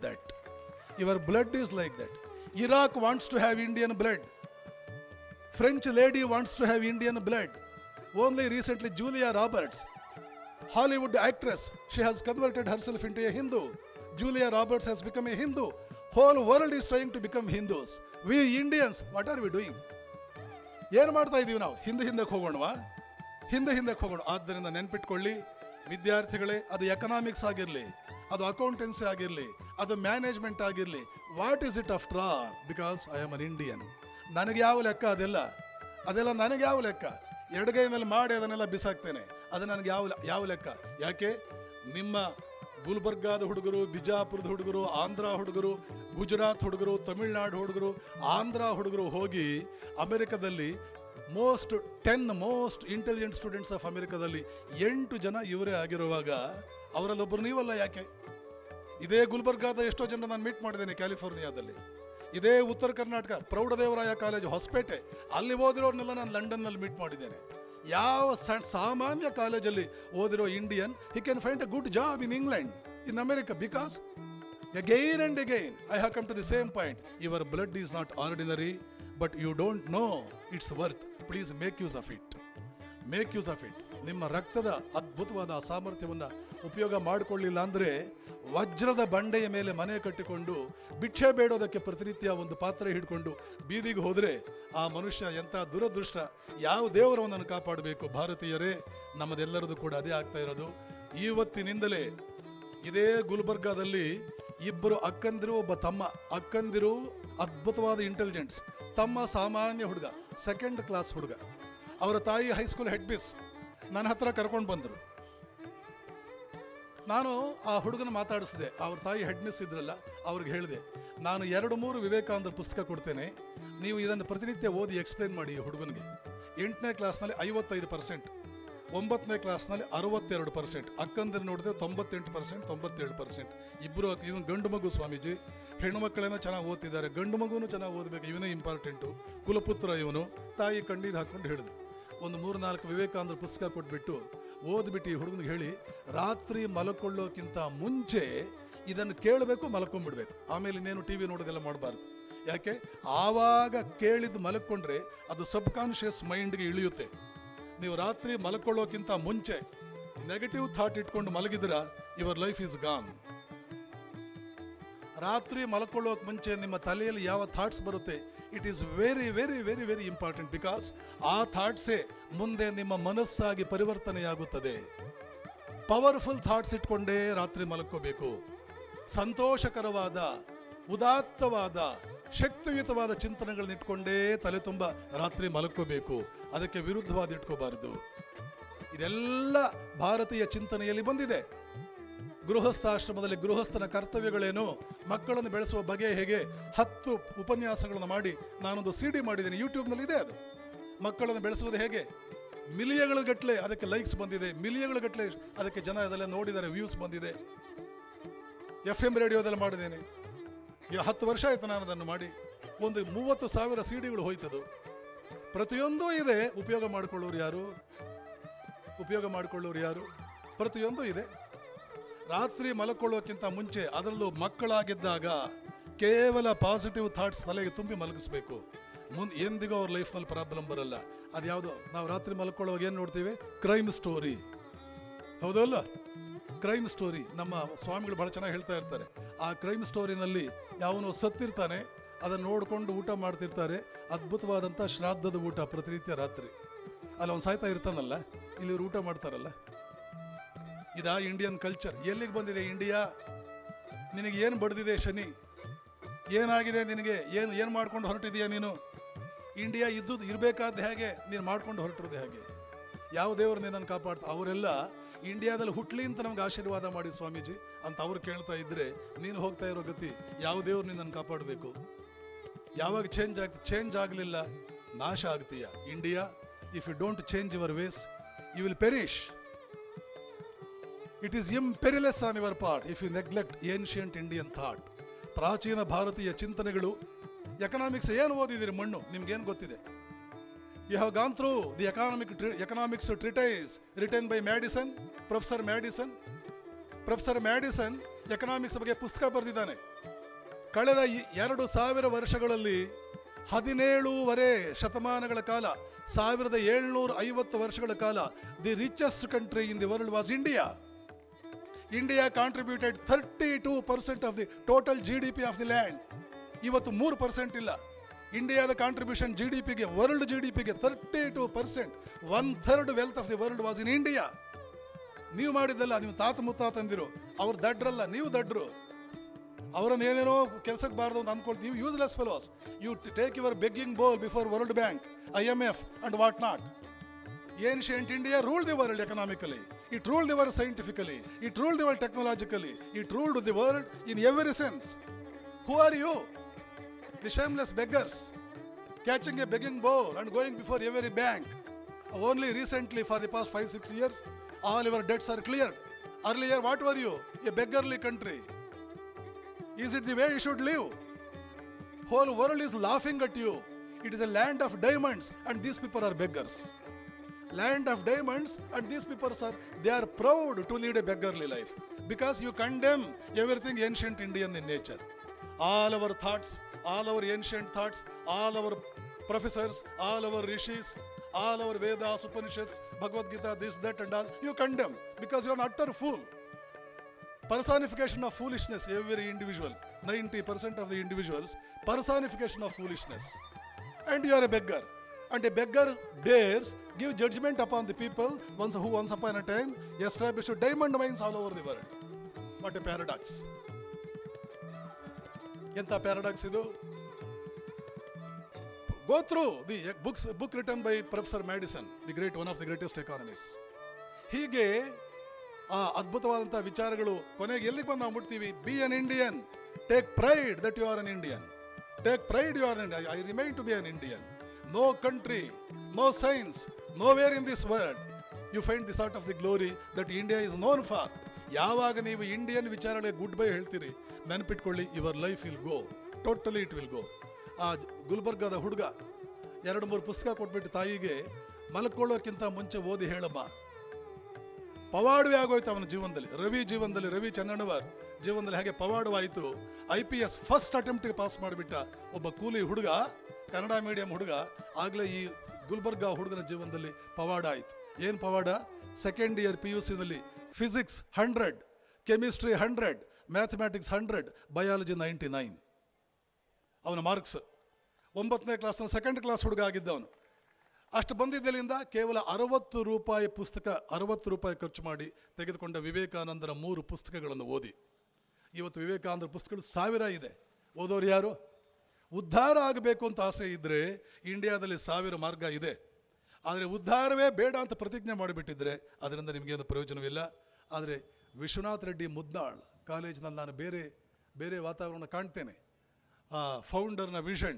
that. Iraq wants to have Indian blood. French lady wants to have Indian blood. Only recently Julia Roberts, Hollywood actress, she has converted herself into a Hindu. Julia Roberts has become a Hindu. Whole world is trying to become Hindus. We Indians, what are we doing? ಏನು ಮಾಡ್ತಾ ಇದ್ದೀವಿ ನಾವು? ಹಿಂದಕ್ಕೆ ಹೋಗೋಣವಾ? ಆದ್ದರಿಂದ ನೆನ್ಪಿಟ್ಕೊಳ್ಳಿ ವಿದ್ಯಾರ್ಥಿಗಳೇ, ಅದು economics ಆಗಿರಲಿ, ಅದು ಅಕೌಂಟೆನ್ಸಿ ಆಗಿರಲಿ, ಅದು ಮ್ಯಾನೇಜ್ಮೆಂಟ್ ಆಗಿರಲಿ, what is it after all? Because I am an Indian. ನನಗೆ ಯಾವ ಲೆಕ್ಕ? ಅದೆಲ್ಲ ನನಗೆ ಯಾವ ಲೆಕ್ಕ? ಎಡಗೈನಲ್ಲಿ ಮಾಡಿ ಅದನ್ನೆಲ್ಲ ಬಿಸಾಕ್ತೇನೆ. ಅದು ನನಗೆ ಯಾವ ಲೆಕ್ಕ? ಯಾಕೆ ನಿಮ್ಮ ಗುಲ್ಬರ್ಗಾದ ಹುಡುಗರು, ಬಿಜಾಪುರದ ಹುಡುಗರು, ಆಂಧ್ರ ಹುಡುಗರು, ಗುಜರಾತ್ ಹುಡುಗರು, ತಮಿಳ್ನಾಡು ಹುಡುಗರು, ಆಂಧ್ರ ಹುಡುಗರು ಹೋಗಿ ಅಮೆರಿಕದಲ್ಲಿ 10 ಮೋಸ್ಟ್ ಇಂಟೆಲಿಜೆಂಟ್ ಸ್ಟೂಡೆಂಟ್ಸ್ ಆಫ್ ಅಮೆರಿಕದಲ್ಲಿ 8 ಜನ ಇವರೇ ಆಗಿರುವಾಗ ಅವರಲ್ಲೊಬ್ಬರು ನೀವಲ್ಲ ಯಾಕೆ? ಇದೇ ಗುಲ್ಬರ್ಗಾದ ಎಷ್ಟೋ ಜನ ನಾನು ಮೀಟ್ ಮಾಡಿದ್ದೇನೆ ಕ್ಯಾಲಿಫೋರ್ನಿಯಾದಲ್ಲಿ. ಇದೇ ಉತ್ತರ ಕರ್ನಾಟಕ ಪ್ರೌಢದೇವರಾಯ ಕಾಲೇಜು ಹೊಸಪೇಟೆ, ಅಲ್ಲಿ ಓದಿರೋರ್ನೆಲ್ಲ ನಾನು ಲಂಡನ್ನಲ್ಲಿ ಮೀಟ್ ಮಾಡಿದ್ದೇನೆ. ಯಾವ ಸಾಮಾನ್ಯ ಕಾಲೇಜಲ್ಲಿ ಓದಿರೋ Indian he can find a good job in England, in America, because again and again I have come to the same point. Your blood is not ordinary, but you don't know its worth. Please make use of it. Make use of it. ನಿಮ್ಮ ರಕ್ತದ ಅದ್ಭುತವಾದ ಸಾಮರ್ಥ್ಯವನ್ನು ಉಪಯೋಗ ಮಾಡಿಕೊಳ್ಳಿಲ್ಲ ಅಂದರೆ ವಜ್ರದ ಬಂಡೆಯ ಮೇಲೆ ಮನೆ ಕಟ್ಟಿಕೊಂಡು ಭಿಕ್ಷೆ ಬೇಡೋದಕ್ಕೆ ಪ್ರತಿನಿತ್ಯ ಒಂದು ಪಾತ್ರೆ ಹಿಡ್ಕೊಂಡು ಬೀದಿಗೆ ಹೋದರೆ ಆ ಮನುಷ್ಯ ಎಂಥ ದುರದೃಷ್ಟ. ಯಾವ ದೇವರವನ್ನು ಕಾಪಾಡಬೇಕು? ಭಾರತೀಯರೇ, ನಮ್ಮದೆಲ್ಲರದು ಕೂಡ ಅದೇ ಆಗ್ತಾ ಇರೋದು. ಇವತ್ತಿನಿಂದಲೇ ಇದೇ ಗುಲ್ಬರ್ಗಾದಲ್ಲಿ 2 ಅಕ್ಕಂದಿರು, ಒಬ್ಬ ತಮ್ಮ. ಅಕ್ಕಂದಿರು ಅದ್ಭುತವಾದ ಇಂಟೆಲಿಜೆಂಟ್ಸ್, ತಮ್ಮ ಸಾಮಾನ್ಯ ಹುಡುಗ, 2nd ಕ್ಲಾಸ್ ಹುಡುಗ. ಅವರ ತಾಯಿ ಹೈಸ್ಕೂಲ್ ಹೆಡ್ ಮಿಸ್ ನನ್ನ ಹತ್ರ ಕರ್ಕೊಂಡು ಬಂದರು. ನಾನು ಆ ಹುಡುಗನ ಮಾತಾಡಿಸಿದೆ. ಅವ್ರ ತಾಯಿ ಹೆಡ್ ಮಿಸ್ ಇದ್ರಲ್ಲ, ಅವ್ರಿಗೆ ಹೇಳಿದೆ, ನಾನು 2-3 ವಿವೇಕಾನಂದ ಪುಸ್ತಕ ಕೊಡ್ತೇನೆ, ನೀವು ಇದನ್ನು ಪ್ರತಿನಿತ್ಯ ಓದಿ ಎಕ್ಸ್ಪ್ಲೇನ್ ಮಾಡಿ. ಹುಡುಗನಿಗೆ 8ನೇ ಕ್ಲಾಸ್ನಲ್ಲಿ 55%, 9ನೇ ಕ್ಲಾಸ್ನಲ್ಲಿ 62%, ಅಕ್ಕಂದಿರು ನೋಡಿದ್ರೆ 98%, 97%. ಇಬ್ಬರು ಇವನು ಗಂಡು ಮಗು ಸ್ವಾಮೀಜಿ, ಹೆಣ್ಣು ಮಕ್ಕಳೇನೋ ಚೆನ್ನಾಗಿ ಓದ್ತಿದ್ದಾರೆ, ಗಂಡು ಮಗುನೂ ಚೆನ್ನಾಗಿ ಓದಬೇಕು, ಇವನೇ ಇಂಪಾರ್ಟೆಂಟು, ಕುಲಪುತ್ರ ಇವನು. ತಾಯಿ ಕಣ್ಣೀರು ಹಾಕ್ಕೊಂಡು ಹೇಳಿದ್ರು. ಒಂದು 3-4 ವಿವೇಕಾನಂದ ಪುಸ್ತಕ ಕೊಟ್ಬಿಟ್ಟು ಓದ್ಬಿಟ್ಟು ಈ ಹುಡುಗನಿಗೆ ಹೇಳಿ, ರಾತ್ರಿ ಮಲ್ಕೊಳ್ಳೋಕ್ಕಿಂತ ಮುಂಚೆ ಇದನ್ನು ಕೇಳಬೇಕು, ಮಲ್ಕೊಂಡ್ಬಿಡ್ಬೇಕು. ಆಮೇಲೆ ಇನ್ನೇನು ಟಿ ವಿ ನೋಡೋದೆಲ್ಲ ಮಾಡಬಾರ್ದು. ಯಾಕೆ? ಆವಾಗ ಕೇಳಿದ್ದು ಮಲ್ಕೊಂಡ್ರೆ ಅದು ಸಬ್ಕಾನ್ಷಿಯಸ್ ಮೈಂಡ್ಗೆ ಇಳಿಯುತ್ತೆ. ನೀವು ರಾತ್ರಿ ಮಲ್ಕೊಳ್ಳೋಕ್ಕಿಂತ ಮುಂಚೆ ನೆಗೆಟಿವ್ ಥಾಟ್ ಇಟ್ಕೊಂಡು ಮಲಗಿದ್ರ ಯುವರ್ ಲೈಫ್ ಈಸ್ ಗಾನ್. ರಾತ್ರಿ ಮಲ್ಕೊಳ್ಳೋಕೆ ಮುಂಚೆ ನಿಮ್ಮ ತಲೆಯಲ್ಲಿ ಯಾವ ಥಾಟ್ಸ್ ಬರುತ್ತೆ, it is very very very very important. Because ಆ ಥಾಟ್ಸೇ ಮುಂದೆ ನಿಮ್ಮ ಮನಸ್ಸಾಗಿ ಪರಿವರ್ತನೆಯಾಗುತ್ತದೆ. ಪವರ್ಫುಲ್ ಥಾಟ್ಸ್ ಇಟ್ಕೊಂಡೇ ರಾತ್ರಿ ಮಲ್ಕೋಬೇಕು. ಸಂತೋಷಕರವಾದ, ಉದಾತ್ತವಾದ, ಶಕ್ತಿಯುತವಾದ ಚಿಂತನೆಗಳನ್ನ ಇಟ್ಕೊಂಡೇ ತಲೆ ತುಂಬ ರಾತ್ರಿ ಮಲ್ಕೋಬೇಕು. ಅದಕ್ಕೆ ವಿರುದ್ಧವಾದ ಇಟ್ಕೋಬಾರದು. ಇದೆಲ್ಲ ಭಾರತೀಯ ಚಿಂತನೆಯಲ್ಲಿ ಬಂದಿದೆ. ಗೃಹಸ್ಥಾಶ್ರಮದಲ್ಲಿ ಗೃಹಸ್ಥನ ಕರ್ತವ್ಯಗಳೇನು, ಮಕ್ಕಳನ್ನು ಬೆಳೆಸುವ ಬಗೆ ಹೇಗೆ, 10 ಉಪನ್ಯಾಸಗಳನ್ನು ಮಾಡಿ ನಾನೊಂದು CD ಮಾಡಿದ್ದೀನಿ, ಯೂಟ್ಯೂಬ್ನಲ್ಲಿ ಇದೆ. ಅದು ಮಕ್ಕಳನ್ನು ಬೆಳೆಸುವುದು ಹೇಗೆ. ಮಿಲಿಯನ್ಗಳ ಗಟ್ಟಲೆ ಅದಕ್ಕೆ ಲೈಕ್ಸ್ ಬಂದಿದೆ, ಮಿಲಿಯನ್ಗಳ ಗಟ್ಟಲೆ ಅದಕ್ಕೆ ಜನ ಅದೆಲ್ಲ ನೋಡಿದ್ದಾರೆ, ವ್ಯೂಸ್ ಬಂದಿದೆ. FM ರೇಡಿಯೋದಲ್ಲಿ ಮಾಡಿದ್ದೇನೆ. 10 ವರ್ಷ ಆಯಿತು ನಾನು ಅದನ್ನು ಮಾಡಿ. ಒಂದು 30,000 CDಗಳು ಹೋಯ್ತದು. ಪ್ರತಿಯೊಂದೂ ಇದೆ. ಉಪಯೋಗ ಮಾಡಿಕೊಳ್ಳೋರು ಯಾರು? ಪ್ರತಿಯೊಂದೂ ಇದೆ. ರಾತ್ರಿ ಮಲ್ಕೊಳ್ಳೋಕ್ಕಿಂತ ಮುಂಚೆ, ಅದರಲ್ಲೂ ಮಕ್ಕಳಾಗಿದ್ದಾಗ ಕೇವಲ ಪಾಸಿಟಿವ್ ಥಾಟ್ಸ್ ತಲೆಗೆ ತುಂಬಿ ಮಲಗಿಸ್ಬೇಕು. ಎಂದಿಗೂ ಅವ್ರ ಲೈಫ್ನಲ್ಲಿ ಪ್ರಾಬ್ಲಮ್ ಬರಲ್ಲ. ಅದು ಯಾವುದೋ ನಾವು ರಾತ್ರಿ ಮಲ್ಕೊಳ್ಳೋವಾಗ ಏನು ನೋಡ್ತೀವಿ? ಕ್ರೈಮ್ ಸ್ಟೋರಿ, ಹೌದಲ್ಲ? ಕ್ರೈಮ್ ಸ್ಟೋರಿ ನಮ್ಮ ಸ್ವಾಮಿಗಳು ಭಾಳ ಚೆನ್ನಾಗಿ ಹೇಳ್ತಾ ಇರ್ತಾರೆ. ಆ ಕ್ರೈಮ್ ಸ್ಟೋರಿನಲ್ಲಿ ಯಾವನೋ ಸತ್ತಿರ್ತಾನೆ, ಅದನ್ನು ನೋಡಿಕೊಂಡು ಊಟ ಮಾಡ್ತಿರ್ತಾರೆ. ಅದ್ಭುತವಾದಂಥ ಶ್ರಾದ್ದದ ಊಟ ಪ್ರತಿನಿತ್ಯ ರಾತ್ರಿ. ಅಲ್ಲಿ ಅವ್ನು ಸಾಯ್ತಾ ಇರ್ತಾನಲ್ಲ, ಇಲ್ಲಿ ಇವ್ರು ಊಟ ಮಾಡ್ತಾರಲ್ಲ. ಇದಾ ಇಂಡಿಯನ್ ಕಲ್ಚರ್? ಎಲ್ಲಿಗೆ ಬಂದಿದೆ ಇಂಡಿಯಾ? ನಿನಗೆ ಏನು ಬಡ್ದಿದೆ ಶನಿ? ಏನಾಗಿದೆ ನಿನಗೆ? ಏನು ಮಾಡ್ಕೊಂಡು ಹೊರಟಿದೀಯ ನೀನು? ಇಂಡಿಯಾ ಇದ್ದುದು ಇರಬೇಕಾದ ಹೇಗೆ, ನೀನು ಮಾಡ್ಕೊಂಡು ಹೊರಟಿರೋದು ಹೇಗೆ? ಯಾವ ದೇವರು ನಿನ್ನನ್ನು ಕಾಪಾಡ್ತಾ? ಅವರೆಲ್ಲ ಇಂಡಿಯಾದಲ್ಲಿ ಹುಟ್ಲಿ ಅಂತ ನಮ್ಗೆ ಆಶೀರ್ವಾದ ಮಾಡಿ ಸ್ವಾಮೀಜಿ ಅಂತ ಅವ್ರು ಕೇಳ್ತಾ ಇದ್ರೆ ನೀನು ಹೋಗ್ತಾ ಇರೋ ಗತಿ ಯಾವ ದೇವ್ರು ನಿನ್ನನ್ನು ಕಾಪಾಡಬೇಕು? ಯಾವಾಗ ಚೇಂಜ್ ಆಗಲಿಲ್ಲ ನಾಶ ಆಗ್ತೀಯ. India, if you don't change your ways you will perish. It is imperilous on your part if you neglect ancient Indian thought. ಪ್ರಾಚೀನ ಭಾರತೀಯ ಚಿಂತನೆಗಳು. ಎಕನಾಮಿಕ್ಸ್ ಏನು ಓದಿದಿರಿ? ಮಣ್ಣು. ನಿಮ್ಗೇನು ಗೊತ್ತಿದೆ? You have gone through the economics treatise written by Madison, Professor Madison. Professor Madison economics ಬಗ್ಗೆ ಪುಸ್ತಕ ಬರೆದಿದ್ದಾನೆ. ಕಳೆದ 2000 ವರ್ಷಗಳಲ್ಲಿ 17 ಶತಮಾನಗಳ ಕಾಲ, 1750 ವರ್ಷಗಳ ಕಾಲ, the richest country in the world was India. India contributed 32% of the total GDP of the land. ಇವತ್ತು 3% ಇಲ್ಲ. ಇಂಡಿಯಾದ ಕಾಂಟ್ರಿಬ್ಯೂಷನ್ GDPಗೆ, ವರ್ಲ್ಡ್ GDPಗೆ 32%. 1/3 wealth of the world was in India. ನೀವು ಮಾಡಿದ್ದಲ್ಲ, ನೀವು ತಾತ ಮುತ್ತಾತಂದಿರು. ಅವ್ರು ದಡ್ರಲ್ಲ, ನೀವು ದಡ್ರು. ಅವರನ್ನು ಏನೇನೋ ಕೆಲಸಕ್ಕೆ ಬಾರ್ದು ಅಂತ ಅಂದ್ಕೊಳ್ತೀವಿ. ನೀವು useless fellows. You take your begging bowl before world bank, IMF and what not. Ancient India ruled the world economically. It ruled the world scientifically. It ruled the world technologically. It ruled the world in every sense. Who are you? The shameless beggars, catching a begging bowl and going before every bank. Only recently, for the past 5-6 years, all your debts are cleared. Earlier, what were you? A beggarly country. Is it the way you should live? Whole world is laughing at you. It is a land of diamonds, and these people are beggars. Land of diamonds, and these people they are proud to lead a beggarly life, because you condemn everything ancient Indian in nature. All our thoughts, all our ancient thoughts, all our professors, all our rishis, all our Vedas, Upanishads, Bhagavad Gita, this, that, and all, you condemn because you are an utter fool. Personification of foolishness, every individual, 90% of the individuals, personification of foolishness. And you are a beggar. And a beggar dares give judgment upon the people who once upon a time established diamond mines all over the world. What a paradox. Enta paradox idu. Go through the book written by Professor Madison, one of the greatest economists. ಹೀಗೆ ಆ ಅದ್ಭುತವಾದಂಥ ವಿಚಾರಗಳು ಕೊನೆಗೆ ಎಲ್ಲಿಗೆ ಬಂದು ನಾವು ಮುಟ್ತೀವಿ? Be an Indian, take pride that you are an Indian, take pride you are an Indian, I remain to be an Indian. No country, no science, nowhere in this world you find the sort of the glory that India is known for. ಯಾವಾಗ ನೀವು Indian ವಿಚಾರಗಳಿಗೆ goodbye ಹೇಳ್ತೀರಿ, ನೆನಪಿಟ್ಕೊಳ್ಳಿ, your life will go, totally it will go. ಆ ಗುಲ್ಬರ್ಗಾದ ಹುಡುಗ 2-3 ಪುಸ್ತಕ ಕೊಟ್ಬಿಟ್ಟು ತಾಯಿಗೆ, ಮಲ್ಕೊಳ್ಳೋಕ್ಕಿಂತ ಮುಂಚೆ ಓದಿ ಹೇಳಮ್ಮ. ಪವಾಡವೇ ಆಗೋಯ್ತು ಅವನ ಜೀವನದಲ್ಲಿ. ರವಿ ಚಂದಣ್ಣವರ್ ಜೀವನದಲ್ಲಿ ಹಾಗೆ ಪವಾಡವಾಯಿತು. IPS ಫಸ್ಟ್ ಅಟೆಂಪ್ಟ್ಗೆ ಪಾಸ್ ಮಾಡಿಬಿಟ್ಟ ಒಬ್ಬ ಕೂಲಿ ಹುಡುಗ, ಕನ್ನಡ ಮೀಡಿಯಂ ಹುಡುಗ. ಆಗಲೇ ಈ ಗುಲ್ಬರ್ಗಾ ಹುಡುಗನ ಜೀವನದಲ್ಲಿ ಪವಾಡ ಆಯಿತು. ಏನು ಪವಾಡ? ಸೆಕೆಂಡ್ ಇಯರ್ PUCನಲ್ಲಿ ಫಿಸಿಕ್ಸ್ 100, ಕೆಮಿಸ್ಟ್ರಿ 100, ಮ್ಯಾಥಮೆಟಿಕ್ಸ್ 100, ಬಯಾಲಜಿ 99 ಅವನ ಮಾರ್ಕ್ಸ್. 9ನೇ ಕ್ಲಾಸ್ನ ಸೆಕೆಂಡ್ ಕ್ಲಾಸ್ ಹುಡುಗ ಆಗಿದ್ದವನು. ಅಷ್ಟು ಬಂದಿದ್ದಲ್ಲಿಂದ ಕೇವಲ ₹60 ಪುಸ್ತಕ, ₹60 ಖರ್ಚು ಮಾಡಿ ತೆಗೆದುಕೊಂಡ ವಿವೇಕಾನಂದರ 3 ಪುಸ್ತಕಗಳನ್ನು ಓದಿ. ಇವತ್ತು ವಿವೇಕಾನಂದರ ಪುಸ್ತಕಗಳು 1000 ಇದೆ. ಓದೋರು ಯಾರು? ಉದ್ಧಾರ ಆಗಬೇಕು ಅಂತ ಆಸೆ ಇದ್ದರೆ ಇಂಡಿಯಾದಲ್ಲಿ 1000 ಮಾರ್ಗ ಇದೆ. ಆದರೆ ಉದ್ಧಾರವೇ ಬೇಡ ಅಂತ ಪ್ರತಿಜ್ಞೆ ಮಾಡಿಬಿಟ್ಟಿದ್ರೆ ಅದರಿಂದ ನಿಮಗೇನು ಪ್ರಯೋಜನವಿಲ್ಲ. ಆದರೆ ವಿಶ್ವನಾಥ್ ರೆಡ್ಡಿ ಮುದ್ನಾಳ್ ಕಾಲೇಜಿನಲ್ಲಿ ನಾನು ಬೇರೆ ವಾತಾವರಣ ಕಾಣ್ತೇನೆ. ಆ ಫೌಂಡರ್ನ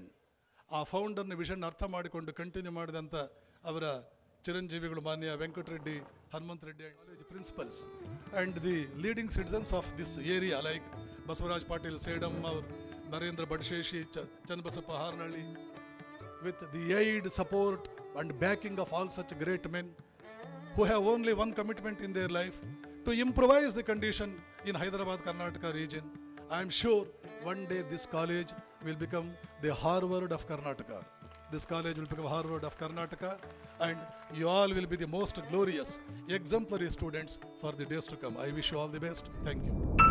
ವಿಷನ್ ಅರ್ಥ ಮಾಡಿಕೊಂಡು ಕಂಟಿನ್ಯೂ ಮಾಡಿದಂಥ ಅವರ ಚಿರಂಜೀವಿಗಳು ಮಾನ್ಯ Venkatareddy, Hanumantha Reddy college principals and the leading citizens of this area like Basavaraj Patil Sedam, ಅವರು Narendra Badsheshe, Channabasappa Harnalli, with the aid, support and backing of all such great men who have only one commitment in their life, to improvise the condition in Hyderabad, Karnataka region. I am sure one day this college will become the Harvard of Karnataka. This college will become Harvard of Karnataka, and you all will be the most glorious, exemplary students for the days to come. I wish you all the best. Thank you.